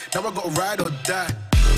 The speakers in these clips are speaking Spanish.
Now I gotta ride or die.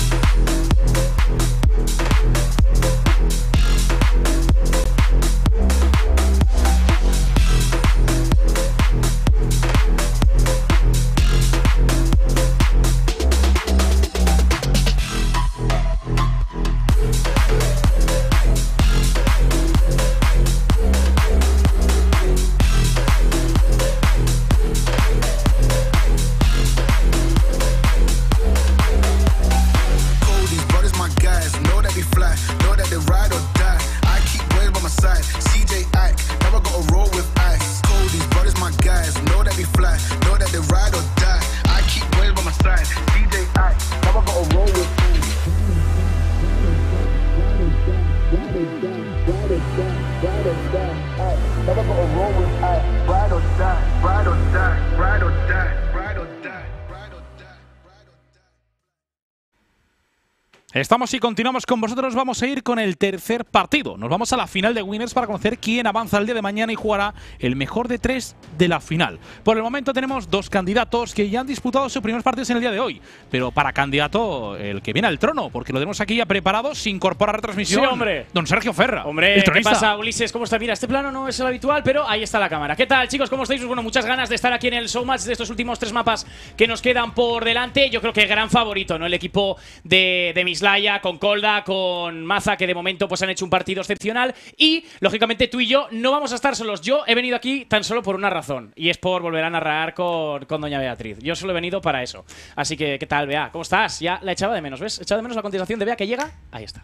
Estamos y continuamos con vosotros. Vamos a ir con el tercer partido. Nos vamos a la final de Winners para conocer quién avanza el día de mañana y jugará el mejor de 3 de la final. Por el momento tenemos dos candidatos que ya han disputado sus primeros partidos en el día de hoy. Pero para candidato, el que viene al trono, porque lo tenemos aquí ya preparado, se incorpora a retransmisión. Sí, hombre. Don Sergio Ferra. Hombre, ¿qué pasa, Ulises? ¿Cómo está? Mira, este plano no es el habitual, pero ahí está la cámara. ¿Qué tal, chicos? ¿Cómo estáis? Pues bueno, muchas ganas de estar aquí en el showmatch de estos últimos 3 mapas que nos quedan por delante. Yo creo que gran favorito, ¿no? El equipo de Mislaya con Colda, con Maza, que de momento pues han hecho un partido excepcional. Y, lógicamente, tú y yo no vamos a estar solos. Yo he venido aquí tan solo por una razón, y es por volver a narrar con doña Beatriz. Yo solo he venido para eso. Así que, ¿qué tal, Bea? ¿Cómo estás? Ya la echaba de menos, ¿ves? Echaba de menos la contestación de Bea que llega. Ahí está.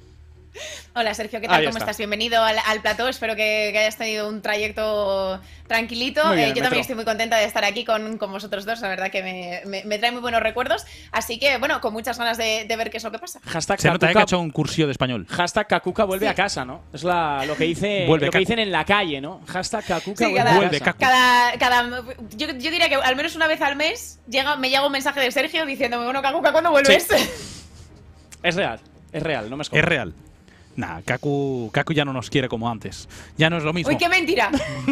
Hola Sergio, ¿qué tal? ¿Cómo estás? Bienvenido al plató. Espero que hayas tenido un trayecto tranquilito. Yo también estoy muy contenta de estar aquí con vosotros dos. La verdad que me trae muy buenos recuerdos. Así que, bueno, con muchas ganas de ver qué es lo que pasa. Hashtag Se nota que Kakuka, ha hecho un cursillo de español. hashtag Kakuka vuelve a casa, ¿no? Es lo que dice, Vuelve lo que dicen en la calle, ¿no? Hashtag Kakuka Sí, vuelve a casa. yo diría que al menos una vez al mes me llega un mensaje de Sergio diciéndome, bueno, Kakuka, ¿cuándo vuelves? Sí. Es real, no me escondo. Es real. Nah, Kaku ya no nos quiere como antes. Ya no es lo mismo. ¡Uy, qué mentira!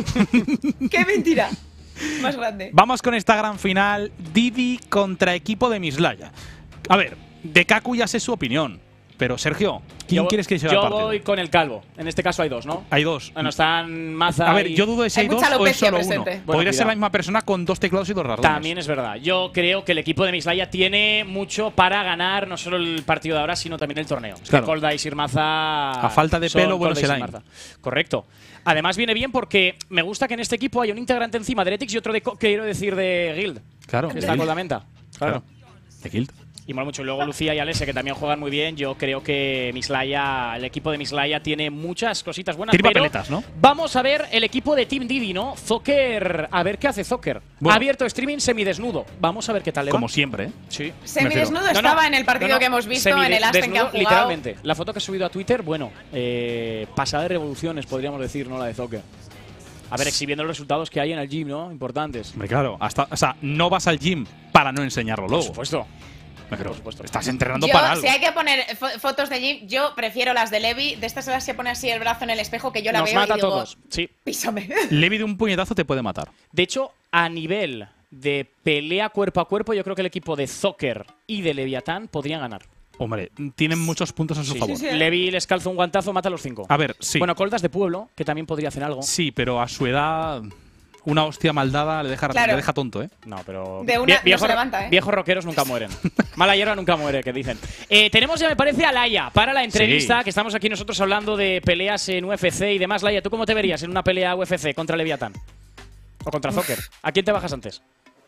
¡Qué mentira! Más grande. Vamos con esta gran final. Didi contra equipo de Mislaya. A ver, de Kaku ya sé su opinión. Pero, Sergio, ¿quién quieres que se lleve el partido? Yo voy con el calvo. En este caso hay dos, ¿no? Hay dos. Bueno, están Maza. A ver, yo dudo de si hay dos o es solo uno. presente. Podría ser la misma persona con dos teclados y dos ratones. También es verdad. Yo creo que el equipo de Mislaya tiene mucho para ganar no solo el partido de ahora, sino también el torneo. Es Claro. que Colda y Sir Maza. A falta de pelo, bueno Colda y será. Sir Maza. Correcto. Además viene bien porque me gusta que en este equipo haya un integrante encima de Heretics y otro quiero decir de Guild. Claro. Que está con la menta. Claro. De Guild. Y mola mucho. Luego Lucía y Alessia, que también juegan muy bien. Yo creo que Mislaya, el equipo de Mislaya tiene muchas cositas buenas. Tiene pero papeletas, ¿no? Vamos a ver el equipo de Team Didi, ¿no? Zocker, a ver qué hace Zocker. Bueno. Ha abierto streaming semidesnudo. Vamos a ver qué tal le va. Como siempre, ¿eh? Sí. Semidesnudo No, no. estaba en el partido No, no. que hemos visto, en el Aston que han Desnudo, jugado. literalmente. La foto que he subido a Twitter, bueno, pasada de revoluciones, podríamos decir, ¿no? La de Zocker. A ver, exhibiendo los resultados que hay en el gym, ¿no? Importantes. Hombre, claro. O sea, no vas al gym para no enseñarlo luego. Por supuesto. Pero por supuesto. estás entrenando Yo, para algo. si hay que poner fotos de gym, yo prefiero las de Levi. De estas horas se pone así el brazo en el espejo que yo la Nos veo mata y digo, a todos. Sí. písame. Levi de un puñetazo te puede matar. De hecho, a nivel de pelea cuerpo a cuerpo, yo creo que el equipo de Zocker y de Leviatán podrían ganar. Hombre, tienen muchos puntos a su favor. sí. Levi les calza un guantazo, mata a los 5. A ver, sí. Bueno, Coldas de pueblo, que también podría hacer algo. Sí, pero a su edad, una hostia maldada le deja tonto, ¿eh? No, pero. De una no se levanta, ¿eh? Viejos rockeros nunca mueren. Mala hierba nunca muere, que dicen. Tenemos ya, me parece, a Laia para la entrevista, Sí. que estamos aquí nosotros hablando de peleas en UFC y demás. Laia, ¿tú cómo te verías en una pelea UFC contra Leviatán? ¿O contra Zocker? ¿A quién te bajas antes?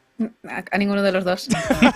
A ninguno de los dos.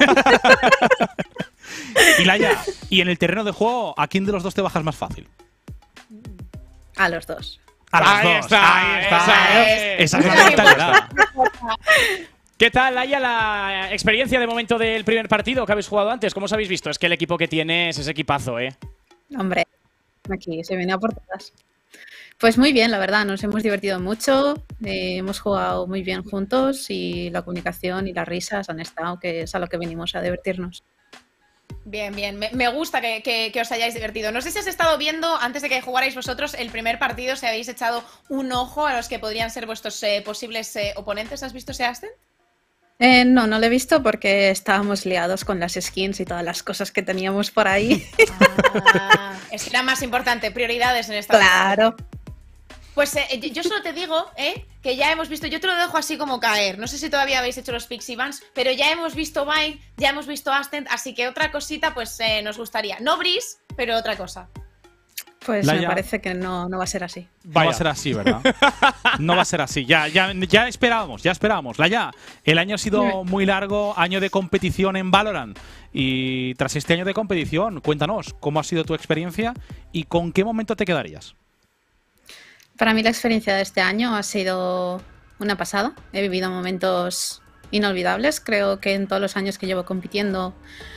Y Laia, y en el terreno de juego, ¿a quién de los dos te bajas más fácil? A los dos. A los Ahí dos. está, Ahí está. esa es. Esa es la mentalidad. ¿Qué tal, Laia, la experiencia de momento del primer partido que habéis jugado antes? ¿Cómo os habéis visto? Es que el equipo que tienes es equipazo, ¿eh? Hombre, aquí se viene a por todas. Pues muy bien, la verdad, nos hemos divertido mucho, hemos jugado muy bien juntos y la comunicación y las risas han estado, que es a lo que venimos, a divertirnos. Bien, bien. Me gusta que os hayáis divertido. No sé si has estado viendo, antes de que jugarais vosotros, el primer partido, si habéis echado un ojo a los que podrían ser vuestros posibles oponentes. ¿Has visto ese Aston? No, no lo he visto porque estábamos liados con las skins y todas las cosas que teníamos por ahí. Es que era más importante, prioridades en esta. Claro. Pues yo solo te digo, que ya hemos visto, yo te lo dejo así como caer. No sé si todavía habéis hecho los Pixie Bands, pero ya hemos visto Vine, ya hemos visto Ascent, así que otra cosita pues nos gustaría. No Breeze, pero otra cosa. Pues me parece que no va a ser así. No va a ser así, ¿verdad? No va a ser así. Ya esperábamos. Laia, el año ha sido muy largo, año de competición en Valorant. Y tras este año de competición, cuéntanos, ¿cómo ha sido tu experiencia y con qué momento te quedarías? Para mí la experiencia de este año ha sido una pasada. He vivido momentos inolvidables. Creo que en todos los años que llevo compitiendo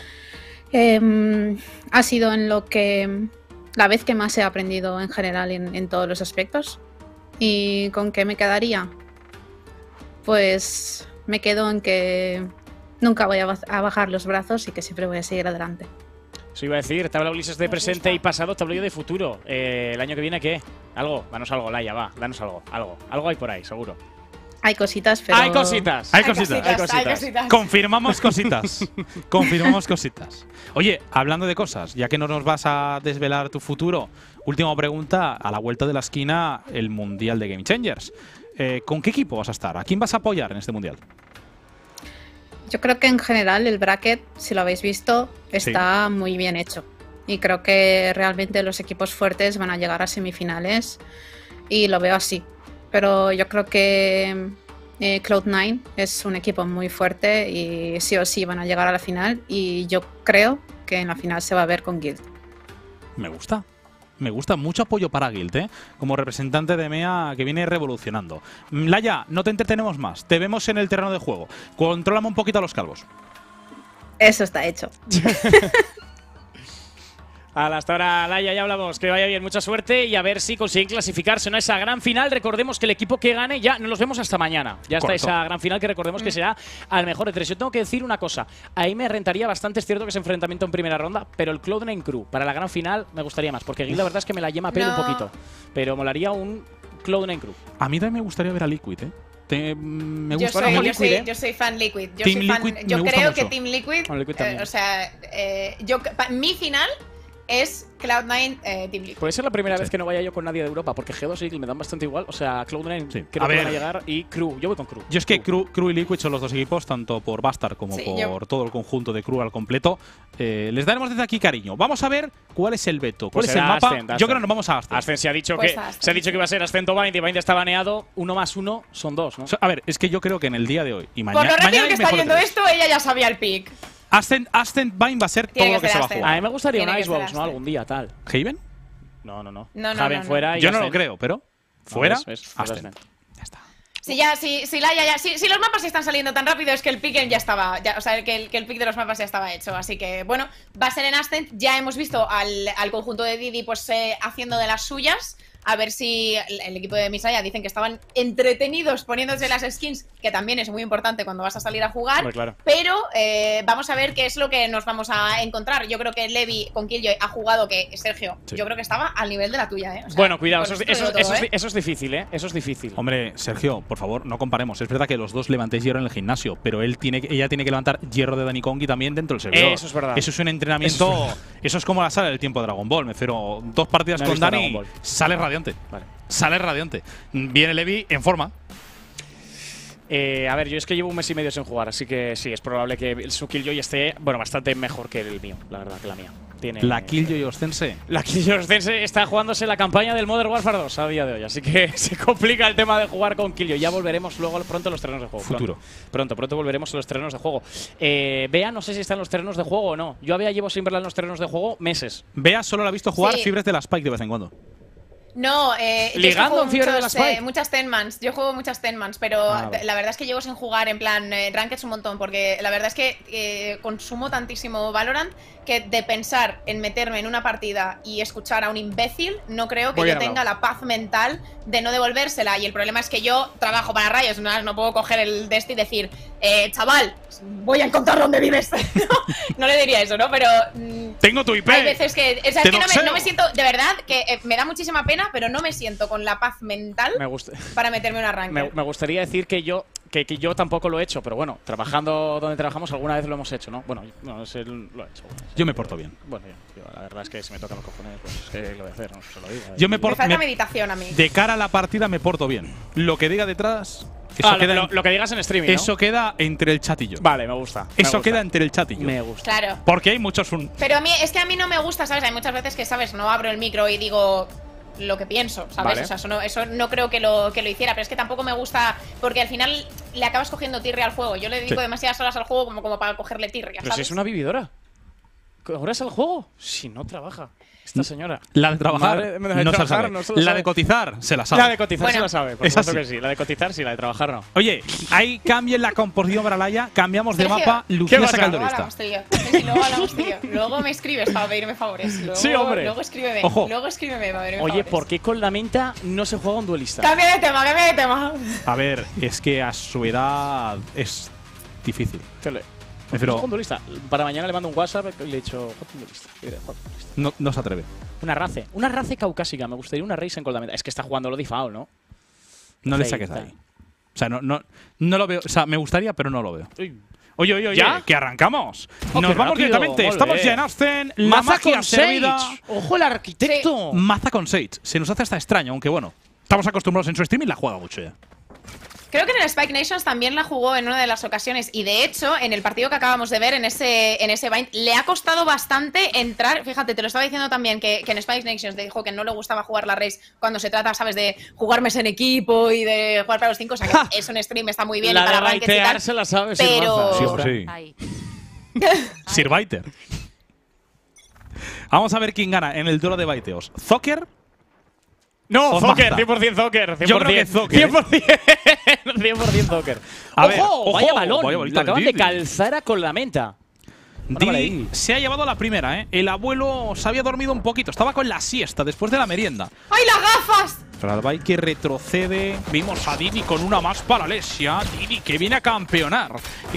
ha sido en lo que la vez que más he aprendido en general en todos los aspectos. ¿Y con qué me quedaría? Pues me quedo en que nunca voy a bajar los brazos y que siempre voy a seguir adelante. Eso iba a decir, te hablo Ulises de presente y pasado, te hablo yo de futuro. El año que viene, ¿qué? Algo, danos algo, Laia, va, danos algo. Algo hay por ahí, seguro. Hay cositas, pero… Hay cositas. Confirmamos cositas. Confirmamos cositas. Oye, hablando de cosas, ya que no nos vas a desvelar tu futuro, última pregunta, a la vuelta de la esquina, el Mundial de Game Changers. ¿Con qué equipo vas a estar? ¿A quién vas a apoyar en este Mundial? Yo creo que en general el bracket, si lo habéis visto, está muy bien hecho. Y creo que realmente los equipos fuertes van a llegar a semifinales y lo veo así. Pero yo creo que Cloud9 es un equipo muy fuerte y sí o sí van a llegar a la final. Y yo creo que en la final se va a ver con Guild. Me gusta. Me gusta mucho apoyo para Guild, como representante de EMEA que viene revolucionando. Laia, no te entretenemos más. Te vemos en el terreno de juego. Contrólame un poquito a los calvos. Eso está hecho. Hasta ahora, Laia, ya hablamos. Que vaya bien, mucha suerte y a ver si consiguen clasificarse en esa gran final. Recordemos que el equipo que gane ya nos los vemos hasta mañana. Ya está esa gran final que recordemos que será al mejor de 3. Yo tengo que decir una cosa. Ahí me rentaría bastante, es cierto que es enfrentamiento en primera ronda, pero el Cloud9 Crew para la gran final me gustaría más, porque Guild la verdad es que me la yema pelo un poquito. Pero molaría un Cloud9 Crew. A mí también me gustaría ver a Liquid, Me gusta yo soy fan Liquid. Yo creo que Team Liquid, mi final es Cloud9 Team Liquid. Puede ser la primera vez que no vaya yo con nadie de Europa, porque G2 y Eagle me dan bastante igual. O sea, Cloud9 creo que van a llegar y Crew. Yo voy con Crew. Yo es que Crew y Liquid son los dos equipos, tanto por Bastard como por todo el conjunto de Crew al completo. Les daremos desde aquí cariño. Vamos a ver cuál es el veto, cuál es el mapa. Ascent. Yo creo que nos vamos a Ascent. Ascent se ha dicho que iba a ser Ascent o Bind y Bind está baneado. 1 más 1 son 2, ¿no? A ver, es que yo creo que en el día de hoy y mañana… Por lo rápido que está viendo esto, ella ya sabía el pick. Ascent Bind va a ser todo lo que se va a jugar. A mí me gustaría un Icebox, ¿no? Algún día, tal. ¿Haven? No. Haven fuera y yo no lo creo, pero fuera, Ascent. Ya está. Si los mapas están saliendo tan rápido es que el pick ya estaba, o sea, que el pick de los mapas ya estaba hecho, así que bueno, va a ser en Ascent. Ya hemos visto al conjunto de Didi pues haciendo de las suyas. A ver si el equipo de Misaya dicen que estaban entretenidos poniéndose las skins, que también es muy importante cuando vas a salir a jugar. Muy claro. Pero vamos a ver qué es lo que nos vamos a encontrar. Yo creo que Levi con Killjoy ha jugado que Sergio, yo creo que estaba al nivel de la tuya, O sea, bueno, cuidado, eso es difícil, Eso es difícil. Hombre, Sergio, por favor, no comparemos. Es verdad que los dos levantéis hierro en el gimnasio, pero ella tiene que levantar hierro de Danny Kongi también dentro del servidor. Eso es verdad. Eso es un entrenamiento. Eso es como la sala del tiempo de Dragon Ball. Me cero 2 partidas con Dani, sale radiante. Vale. Sale radiante. Viene Levi en forma. A ver, yo es que llevo un mes y medio sin jugar, así que sí, es probable que su Killjoy esté, bastante mejor que el mío, la verdad, que la mía. La Killjoy Ostense. La Killjoy Ostense está jugándose la campaña del Modern Warfare 2 a día de hoy, así que se complica el tema de jugar con Killjoy. Ya volveremos luego pronto a los terrenos de juego. Futuro. Pronto volveremos a los terrenos de juego. Bea, no sé si está en los terrenos de juego o no. Yo llevo sin verla en los terrenos de juego meses. Bea solo la ha visto jugar Fibres de la Spike de vez en cuando. No, ligando en Fiebre de las Spike. Muchas Tenmans. Yo juego muchas Tenmans, pero la verdad es que llevo sin jugar en plan Rankeds un montón, porque la verdad es que consumo tantísimo Valorant que de pensar en meterme en una partida y escuchar a un imbécil, no creo que yo tenga la paz mental de no devolvérsela. Y el problema es que yo trabajo para Riot, no puedo coger el de este y decir, chaval, voy a encontrar dónde vives. No le diría eso, ¿no? Pero tengo tu IP. Hay veces que, o sea, es que no me siento, de verdad, que me da muchísima pena, pero no me siento con la paz mental para meterme en una ranked. Me gustaría decir que yo que yo tampoco lo he hecho, pero bueno, trabajando donde trabajamos alguna vez lo hemos hecho, ¿no? Bueno, no sé, lo he hecho. Yo me porto bien. Bueno, yo, la verdad es que si me tocan los cojones, pues es que lo voy a hacer, no se lo digo. Yo me Me falta meditación a mí. De cara a la partida me porto bien. Lo que diga detrás… Eso queda lo que digas en streaming, ¿no? Eso queda entre el chat y yo. Vale, me gusta. Eso queda entre el chat y yo. Me gusta. Claro. Porque hay muchos… Pero a mí, es que a mí no me gusta, ¿sabes? Hay muchas veces que, ¿sabes? No abro el micro y digo lo que pienso, ¿sabes? Vale. O sea, eso no creo que lo hiciera, pero es que tampoco me gusta porque al final le acabas cogiendo tirria al juego. Yo le dedico demasiadas horas al juego como para cogerle tirria, Pero ¿sabes? si es una vividora. ¿Horas al juego? Si no trabaja. Esta señora. La de trabajar, no se la sabe. La de cotizar, se la sabe. La de cotizar se la sabe, por supuesto que sí. La de cotizar sí, la de trabajar no. Oye, ahí cambia la composición para Laia, cambiamos de Sergio, mapa, Lucía saca el Luego duelista. hablamos tú y yo. Sí, luego hablamos tú y yo. Luego me escribes para pedirme favores. Luego, Sí, hombre. Luego escríbeme. Ojo. Luego escríbeme para pedirme Oye, favores. ¿por qué con la menta no se juega un duelista? Cambia de tema, cambia de tema. A ver, es que a su edad es difícil. Prefiero… Un duelista. Para mañana le mando un WhatsApp y le he dicho, juega un duelista. No se atreve. Una race caucásica. Me gustaría una Race con la menta. Es que está jugando lo default, ¿no? No le saques de ahí. O sea, no lo veo. O sea, me gustaría, pero no lo veo. Oye, ¿Ya? que arrancamos. Oh, Nos qué vamos rápido, directamente. molt Estamos bé. ya en Ascen. La Maza magia con servida. Sage. ¡Ojo el arquitecto! Maza con Sage. Se nos hace hasta extraño, aunque bueno. Estamos acostumbrados en su stream y la juega mucho ya. Creo que en el Spike Nations también la jugó en una de las ocasiones y de hecho en el partido que acabamos de ver en ese Bind le ha costado bastante entrar. Fíjate, te lo estaba diciendo también que en Spike Nations te dijo que no le gustaba jugar la race cuando se trata, sabes, de jugarme en equipo y de jugar para los 5. O sea que eso en stream está muy bien La y para de ranked y tal, baitear se la sabe pero… Sí, pues sí. Sir Biter. Vamos a ver quién gana en el duelo de baiteos. ¿Zocker? No, O Zocker, Maza. 100% Zocker. 100%. Yo creo que Zocker, 100% Zocker. A ver, ¡Ojo! Vaya balón. vaya bolita La acaban de Didi. calzar con la menta. Didi se ha llevado la primera, ¿eh? El abuelo se había dormido un poquito. Estaba con la siesta después de la merienda. ¡Ay, las gafas! Ralbai que retrocede. Vimos a Didi con una más para Lesia. Didi que viene a campeonar.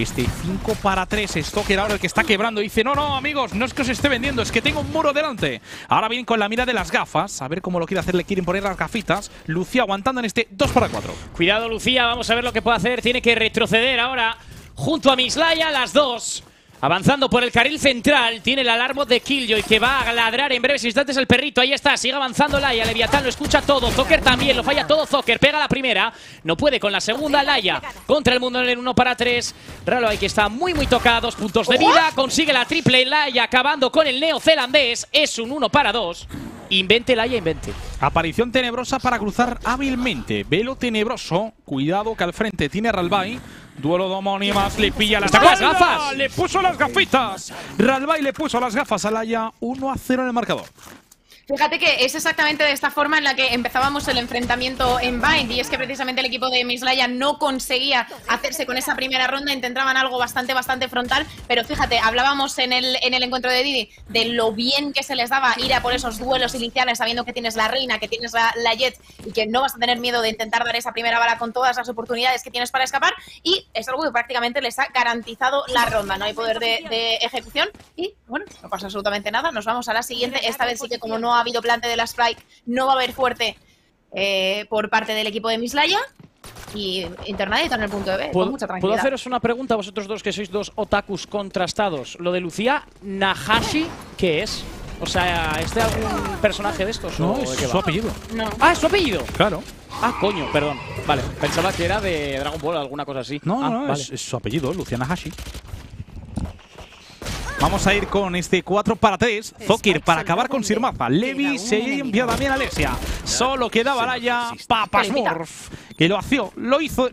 5 para 3. Stoker ahora el que está quebrando. Dice, no, amigos, no es que os esté vendiendo, es que tengo un muro delante. Ahora viene con la mira de las gafas. A ver cómo lo quiere hacer. Le quieren poner las gafitas. Lucía aguantando en este 2 para 4. Cuidado, Lucía. Vamos a ver lo que puede hacer. Tiene que retroceder ahora junto a Mislaya, las dos. Avanzando por el carril central, tiene el alarmo de Killjoy que va a ladrar en breves instantes el perrito. Ahí está, sigue avanzando Laia. Leviatán lo escucha todo. Zocker también, lo falla todo Zocker. Pega la primera, no puede con la segunda. Laia contra el mundo en el 1 para 3. Ralbai que está muy tocado, 2 puntos de vida. Consigue la triple Laia acabando con el neozelandés. Es un 1 para 2. Invente Laia, invente. Aparición tenebrosa para cruzar hábilmente. Velo tenebroso. Cuidado que al frente tiene Ralbai. Duelo de homónimas, le pilla las ¡Está con las gafas! ¡Le puso las gafitas! Ralbai le puso las gafas a Laia. 1-0 en el marcador. Fíjate que es exactamente de esta forma en la que empezábamos el enfrentamiento en Bind, y es que precisamente el equipo de Mislaya no conseguía hacerse con esa primera ronda, intentaban algo bastante frontal, pero fíjate, hablábamos en el encuentro de Didi de lo bien que se les daba ir a por esos duelos iniciales sabiendo que tienes la reina, que tienes la Jet y que no vas a tener miedo de intentar dar esa primera bala con todas las oportunidades que tienes para escapar, y es algo que prácticamente les ha garantizado la ronda, no hay poder de ejecución y bueno, no pasa absolutamente nada, nos vamos a la siguiente, esta vez sí que como no ha habido plante de la Spike, no va a haber fuerte por parte del equipo de Mislaya y Internadita en el punto de B, con mucha tranquilidad. ¿Puedo haceros una pregunta a vosotros dos que sois dos otakus contrastados? Lo de Lucía Nahashi, ¿qué es? O sea, ¿es de algún personaje de estos? No, ¿o de es qué su va? apellido. No. Ah, ¿es su apellido? Claro. Ah, coño, perdón. Vale, pensaba que era de Dragon Ball o alguna cosa así. No, vale. es su apellido, Luciana Hashi. Vamos a ir con este 4 para 3. Zocker para acabar con Sir Maza. Levi se envía también a Lesia. Solo quedaba Laia. Papasmurf. Que lo hizo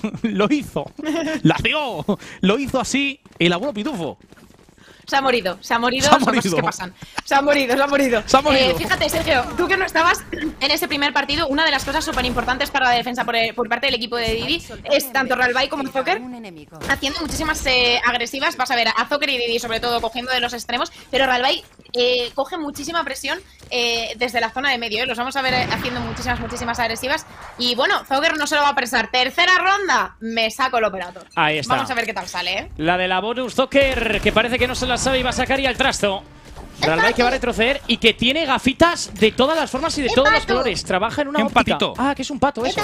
así el abuelo Pitufo. Se ha morido, son morido. cosas que pasan. Se ha morido. Fíjate, Sergio, tú que no estabas en ese primer partido, una de las cosas súper importantes para la defensa por parte del equipo de Didi es tanto Ralbai como Zocker haciendo muchísimas agresivas. Vas a ver a Zocker y Didi sobre todo cogiendo de los extremos, pero Ralbai coge muchísima presión desde la zona de medio. Los vamos a ver haciendo muchísimas agresivas. Y bueno, Zocker no se lo va a presar. Tercera ronda, me saco el operator. Ahí está. Vamos a ver qué tal sale, La de la bonus Zocker, que parece que no se la sabe y va a sacar ya el trasto. Ralbai que va a retroceder y que tiene gafitas de todas las formas y de todos los colores. Trabaja en una óptica. Patito. Ah, que es un pato eso.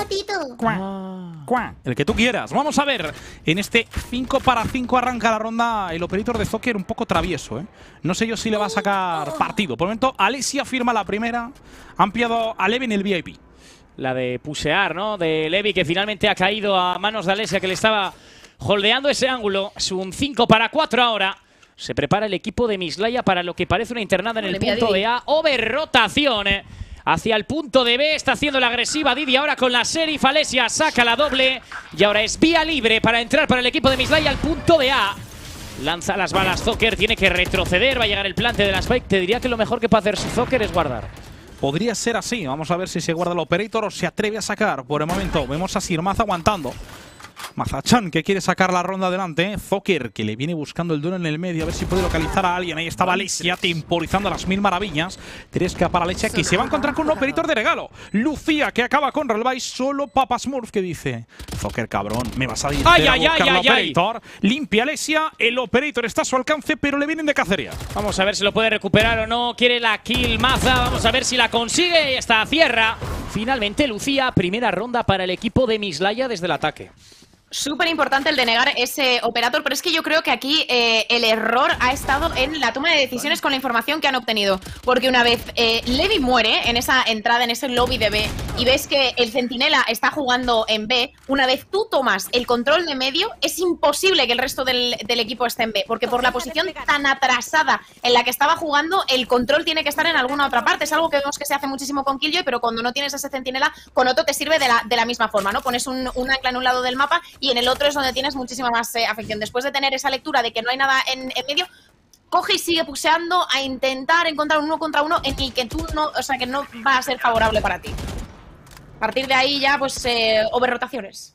El que tú quieras. Vamos a ver. En este 5 para 5 arranca la ronda el operator de Zocker un poco travieso, ¿eh? No sé yo si le va a sacar partido. Por el momento, Alessia firma la primera. Han pillado a Levi en el VIP. La de pusear, ¿no? De Levi, que finalmente ha caído a manos de Alessia, que le estaba holdeando ese ángulo. Es un 5 para 4 ahora. Se prepara el equipo de Mislaya para lo que parece una internada en el punto de A. Over-rotación hacia el punto de B. Está haciendo la agresiva Didi ahora con la Sheriff. Alessia saca la doble. Y ahora es vía libre para entrar para el equipo de Mislaya al punto de A. Lanza las balas Zocker. Tiene que retroceder. Va a llegar el plante de la Spike. Te diría que lo mejor que puede hacer Zocker es guardar. Podría ser así. Vamos a ver si se guarda el operator o se atreve a sacar. Por el momento vemos a Sirmaz aguantando. Mazachan que quiere sacar la ronda adelante. Zocker que le viene buscando el duelo en el medio. A ver si puede localizar a alguien. Ahí estaba Alessia temporizando a las mil maravillas. 3K para Alessia que se va a encontrar con un operator de regalo. Lucía que acaba con Ralbai. Solo Papa Smurf que dice: Zocker, cabrón, me vas a ir a buscar al operator. Limpia Alessia. El operator está a su alcance, pero le vienen de cacería. Vamos a ver si lo puede recuperar o no. Quiere la kill Maza. Vamos a ver si la consigue. Y está a cierra. Finalmente Lucía. Primera ronda para el equipo de Mislaya desde el ataque. Súper importante el de negar ese operator, pero es que yo creo que aquí el error ha estado en la toma de decisiones con la información que han obtenido. Porque una vez Levi muere en esa entrada, en ese lobby de B, y ves que el centinela está jugando en B, una vez tú tomas el control de medio, es imposible que el resto del equipo esté en B. Porque por la posición tan atrasada en la que estaba jugando, el control tiene que estar en alguna otra parte. Es algo que vemos que se hace muchísimo con Killjoy, pero cuando no tienes ese centinela, con Otto te sirve de la misma forma, ¿no? Pones un ancla en un lado del mapa y en el otro es donde tienes muchísima más afección. Después de tener esa lectura de que no hay nada en medio, coge y sigue puseando a intentar encontrar un 1 contra 1 en el que tú no, o sea, que no va a ser favorable para ti. A partir de ahí ya, pues, overrotaciones.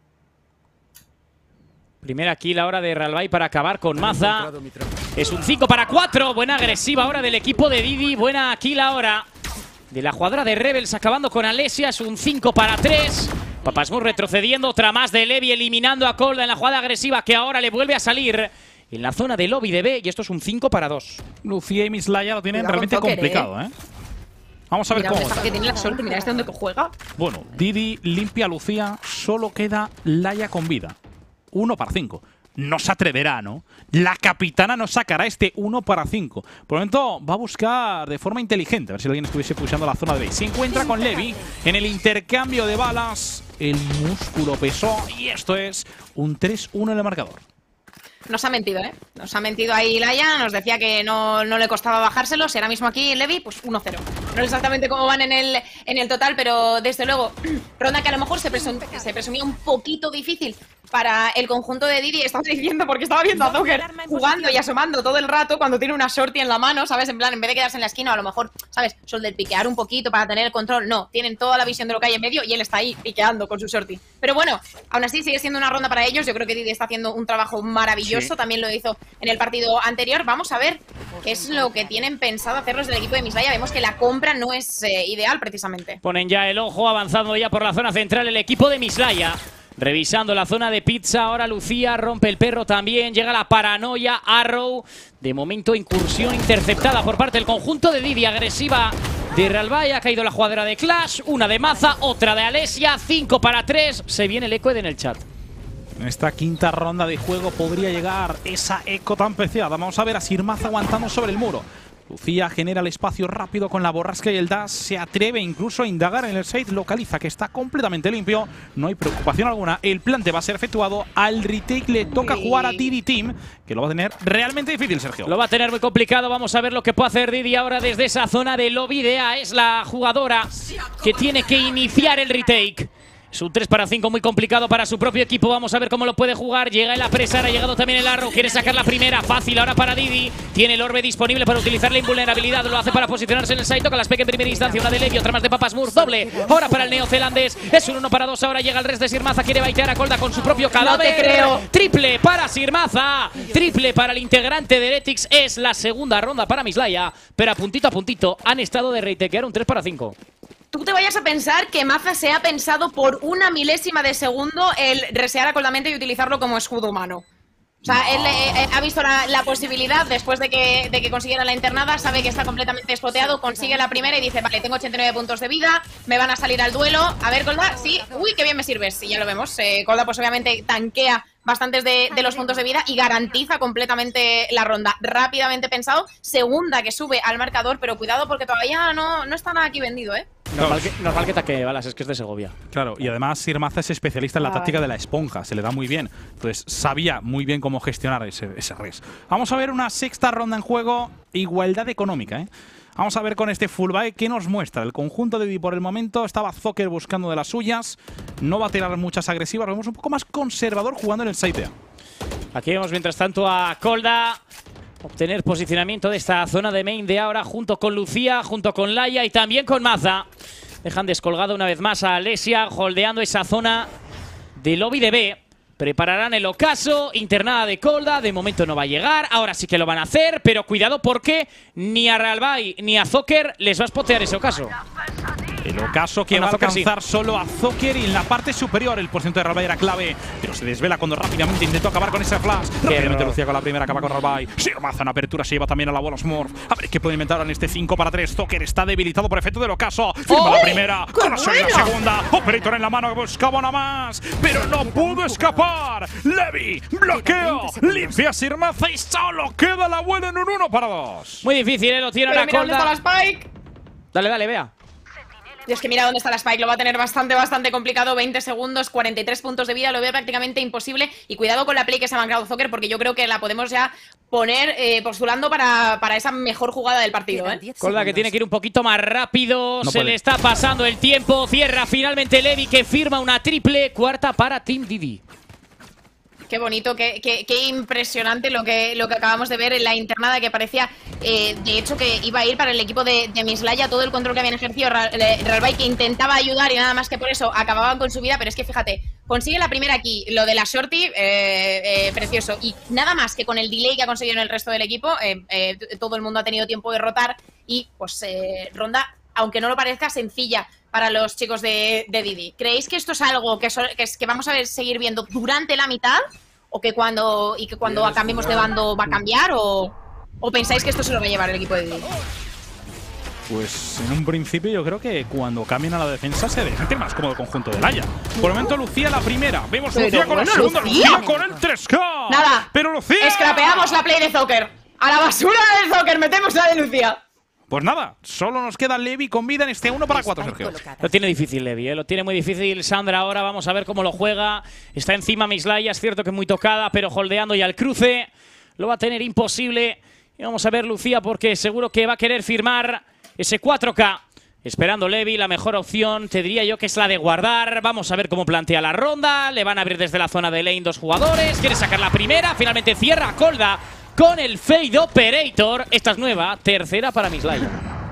Primera kill ahora de Ralbai para acabar con Maza. Es un 5 para 4. Buena agresiva ahora del equipo de Didi. Buena kill ahora de la jugadora de Rebels acabando con Alessia. Es un 5 para 3. Papa Smurf retrocediendo, otra más de Levi eliminando a Colda en la jugada agresiva que ahora le vuelve a salir en la zona de lobby de B y esto es un 5 para 2. Lucía y Mislaya lo tienen realmente complicado, ¿eh? Vamos a ver cómo está. Que tiene la suerte, mira este donde juega. Bueno, Didi limpia a Lucía, solo queda Laia con vida. 1 para 5. No se atreverá, ¿no? La capitana nos sacará este 1 para 5. Por el momento va a buscar de forma inteligente. A ver si alguien estuviese pulsando la zona de B. Se encuentra con Levi en el intercambio de balas. El músculo pesó y esto es un 3-1 en el marcador. Nos ha mentido, ¿eh? Nos ha mentido ahí Laia, nos decía que no le costaba bajárselo. Si ahora mismo aquí Levi, pues 1-0. No sé exactamente cómo van en el total, pero desde luego, ronda que a lo mejor se presumía un poquito difícil para el conjunto de Didi. Estaba diciendo, porque estaba viendo a Zocker jugando y asomando todo el rato cuando tiene una shorty en la mano, ¿sabes? En plan, en vez de quedarse en la esquina, a lo mejor, ¿sabes? Solder piquear un poquito para tener el control. No, tienen toda la visión de lo que hay en medio y él está ahí piqueando con su shorty. Pero bueno, aún así sigue siendo una ronda para ellos. Yo creo que Didi está haciendo un trabajo maravilloso. Sí. También lo hizo en el partido anterior. Vamos a ver qué es lo que tienen pensado hacer los del equipo de Mislaya. Vemos que la compra no es ideal, precisamente. Ponen ya el ojo, avanzando ya por la zona central el equipo de Mislaya. Revisando la zona de pizza, ahora Lucía rompe el perro también, llega la paranoia, Arrow, de momento incursión interceptada por parte del conjunto de Didi, agresiva de Ralbai, ha caído la jugadora de Clash, una de Maza, otra de Alessia, 5 para 3, se viene el Eco en el chat. En esta quinta ronda de juego podría llegar esa Eco tan preciada, vamos a ver a Sirmaz aguantando sobre el muro. Lucía genera el espacio rápido con la borrasca y el dash. Se atreve incluso a indagar en el site. Localiza que está completamente limpio. No hay preocupación alguna. El plante va a ser efectuado. Al retake le toca jugar a Didi Team, que lo va a tener realmente difícil, Sergio. Lo va a tener muy complicado. Vamos a ver lo que puede hacer Didi ahora desde esa zona de lobby de A. Es la jugadora que tiene que iniciar el retake. Es un 3 para 5 muy complicado para su propio equipo. Vamos a ver cómo lo puede jugar. Llega el apresar, ha llegado también el Arrow. Quiere sacar la primera, fácil ahora para Didi. Tiene el orbe disponible para utilizar la invulnerabilidad. Lo hace para posicionarse en el site. Toca la spec en primera instancia. Una de Levi, otra más de Papa Smurf. Doble ahora para el neozelandés. Es un 1 para 2. Ahora llega el rest de Sirmaza. Quiere baitear a Colda con su propio cadáver. No te creo. Triple para Sirmaza. Triple para el integrante de Heretics. Es la segunda ronda para Mislaya. Pero a puntito han estado de retakear un 3 para 5. Tú te vayas a pensar que Maza se ha pensado por una milésima de segundo el resear a Coldamente y utilizarlo como escudo humano. O sea, él ha visto la posibilidad después de que consiguiera la internada, sabe que está completamente espoteado, consigue la primera y dice, vale, tengo 89 puntos de vida, me van a salir al duelo. A ver, Kolda, sí, uy, qué bien me sirves. Y ya lo vemos, Kolda pues obviamente tanquea bastantes de los puntos de vida y garantiza completamente la ronda. Rápidamente pensado, segunda que sube al marcador, pero cuidado porque todavía no está nada aquí vendido, ¿eh? Normal que taquee balas, es que es de Segovia. Claro, y además Sir Maza es especialista en la táctica de la esponja, se le da muy bien. Entonces sabía muy bien cómo gestionar ese res. Vamos a ver una sexta ronda en juego, igualdad económica, ¿eh? Vamos a ver con este full buy qué nos muestra. El conjunto de Didi por el momento estaba Zocker buscando de las suyas. No va a tirar muchas agresivas, lo vemos un poco más conservador jugando en el site A. Aquí vemos mientras tanto a Kolda obtener posicionamiento de esta zona de main de ahora junto con Lucía, junto con Laia y también con Maza. Dejan descolgado una vez más a Alesia, holdeando esa zona de lobby de B. Prepararán el ocaso, internada de Kolda, de momento no va a llegar, ahora sí que lo van a hacer, pero cuidado porque ni a Realbay ni a Zocker les va a spotear ese ocaso. El ocaso que va a alcanzar solo a Zocker y en la parte superior el porcentaje de Realbay era clave, pero se desvela cuando rápidamente intentó acabar con ese flash. Rápidamente Lucía con la primera acaba con Realbay. Sir Maza en apertura se lleva también a la bola Smurf. A ver qué puede inventar en este 5-3. Zocker está debilitado por efecto del ocaso. Firma la primera, conoce la segunda. Operator en la mano que buscaba una más, pero no pudo escapar. Levi, bloqueo, limpia Sir Maza y solo queda la buena en un 1-2. Muy difícil, lo tiene la Kolda. ¿Dónde está la Spike? Dale, vea. Y es que mira dónde está la Spike, lo va a tener bastante complicado. 20 segundos, 43 puntos de vida, lo veo prácticamente imposible. Y cuidado con la play que se ha bancado Zocker, porque yo creo que la podemos ya poner postulando para esa mejor jugada del partido, ¿eh? Kolda que tiene que ir un poquito más rápido, no se le está pasando el tiempo. Cierra finalmente Levi, que firma una triple cuarta para Team Didi. Qué bonito, qué impresionante lo que acabamos de ver en la internada, que parecía, de hecho, que iba a ir para el equipo de Mislaya. Todo el control que habían ejercido Realbay, que intentaba ayudar y nada más que por eso acababan con su vida. Pero es que fíjate, consigue la primera aquí, lo de la shorty, precioso. Y nada más que con el delay que ha conseguido en el resto del equipo, todo el mundo ha tenido tiempo de rotar. Y pues ronda, aunque no lo parezca, sencilla para los chicos de Didi. ¿Creéis que esto es algo que vamos a seguir viendo durante la mitad? ¿O que cuando cambiemos de bando va a cambiar? ¿O pensáis que esto se lo va a llevar el equipo de Didi? Pues en un principio yo creo que cuando cambien a la defensa se siente más cómodo el conjunto de Laia. Por el momento Lucía la primera. Vemos Lucía con la segunda. Lucía con el 3K. Nada. Pero Lucía. Escrapeamos la play de Zocker. A la basura de Zocker metemos la de Lucía. Pues nada, solo nos queda Levi con vida en este 1-4, Sergio. Lo tiene difícil Levi, lo tiene muy difícil Sandra ahora. Vamos a ver cómo lo juega. Está encima Mislaya, es cierto que muy tocada, pero holdeando y al cruce. Lo va a tener imposible. Y vamos a ver Lucía, porque seguro que va a querer firmar ese 4K. Esperando Levi, la mejor opción te diría yo que es la de guardar. Vamos a ver cómo plantea la ronda. Le van a abrir desde la zona de lane dos jugadores. Quiere sacar la primera, finalmente cierra Kolda con el Fade Operator. Esta es nueva, tercera para Mislaya.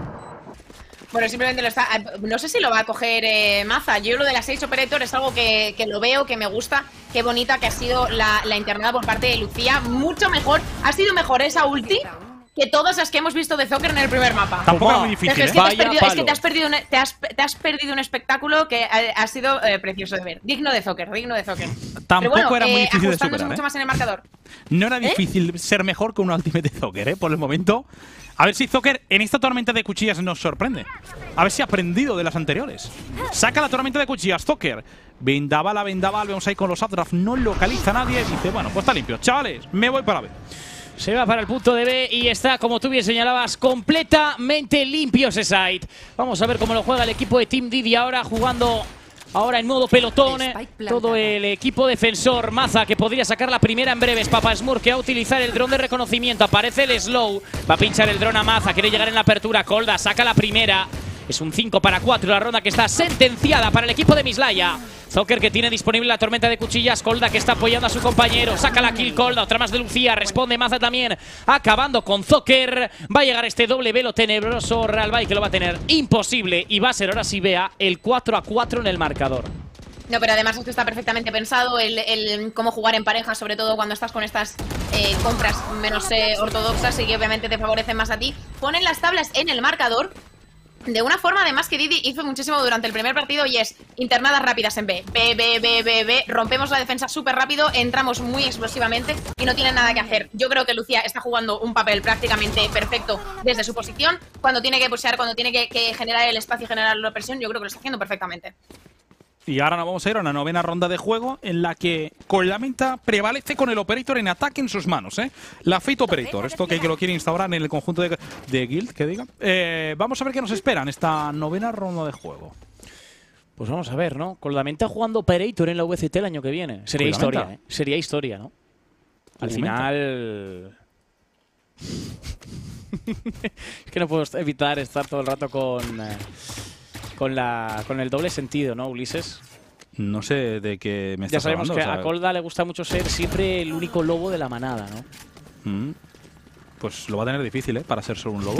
Bueno, simplemente lo está. No sé si lo va a coger Maza. Yo lo de la 6 Operator es algo que lo veo, que me gusta. Qué bonita que ha sido la internada por parte de Lucía. Mucho mejor. Ha sido mejor esa ulti que todas las que hemos visto de Zocker en el primer mapa. Tampoco es muy difícil, es que te has perdido un espectáculo que ha sido precioso de ver. Digno de Zocker, digno de Zocker. Tampoco bueno, era muy difícil de superar, mucho más en el marcador. No era difícil ser mejor que un ultimate de Zocker, por el momento. A ver si Zocker en esta tormenta de cuchillas nos sorprende. A ver si ha aprendido de las anteriores. Saca la tormenta de cuchillas, Zocker. Vendaval, vemos ahí con los Atraf. No localiza a nadie. Dice, bueno, pues está limpio. Chavales, me voy para B. Se va para el punto de B y está, como tú bien señalabas, completamente limpio ese site. Vamos a ver cómo lo juega el equipo de Team Didi ahora, jugando ahora en modo pelotón. Todo el equipo defensor. Maza, que podría sacar la primera en breves. Papa Smurf, que va a utilizar el dron de reconocimiento. Aparece el slow. Va a pinchar el dron a Maza. Quiere llegar en la apertura. Kolda saca la primera. Es un 5-4 la ronda que está sentenciada para el equipo de Mislaya. Zocker, que tiene disponible la tormenta de cuchillas. Kolda, que está apoyando a su compañero. Saca la kill Kolda, otra más de Lucía. Responde Maza también, acabando con Zocker. Va a llegar este doble velo tenebroso Realbay, que lo va a tener imposible. Y va a ser ahora sí vea el 4-4 en el marcador. No, pero además esto está perfectamente pensado, el cómo jugar en pareja, sobre todo cuando estás con estas compras menos ortodoxas y que obviamente te favorecen más a ti. Ponen las tablas en el marcador. de una forma además que Didi hizo muchísimo durante el primer partido, y es internadas rápidas en B. B, rompemos la defensa súper rápido, entramos muy explosivamente y no tienen nada que hacer. Yo creo que Lucia está jugando un papel prácticamente perfecto desde su posición. Cuando tiene que pushear, cuando tiene que generar el espacio y generar la presión, yo creo que lo está haciendo perfectamente. Y ahora nos vamos a ir a una novena ronda de juego en la que Koldamenta prevalece con el Operator en ataque en sus manos, ¿eh? La Fate Operator, esto que lo quiere instaurar en el conjunto de Guild, que diga. Vamos a ver qué nos espera en esta novena ronda de juego. Pues vamos a ver, ¿no? Koldamenta jugando Operator en la VCT el año que viene. Sería historia, ¿eh? Sería historia, ¿no? Al final… Es que no puedo evitar estar todo el rato con el doble sentido, ¿no, Ulises? No sé de qué me estás hablando. Ya sabemos que a Kolda le gusta mucho ser siempre el único lobo de la manada, ¿no? Pues lo va a tener difícil, ¿eh? Para ser solo un lobo.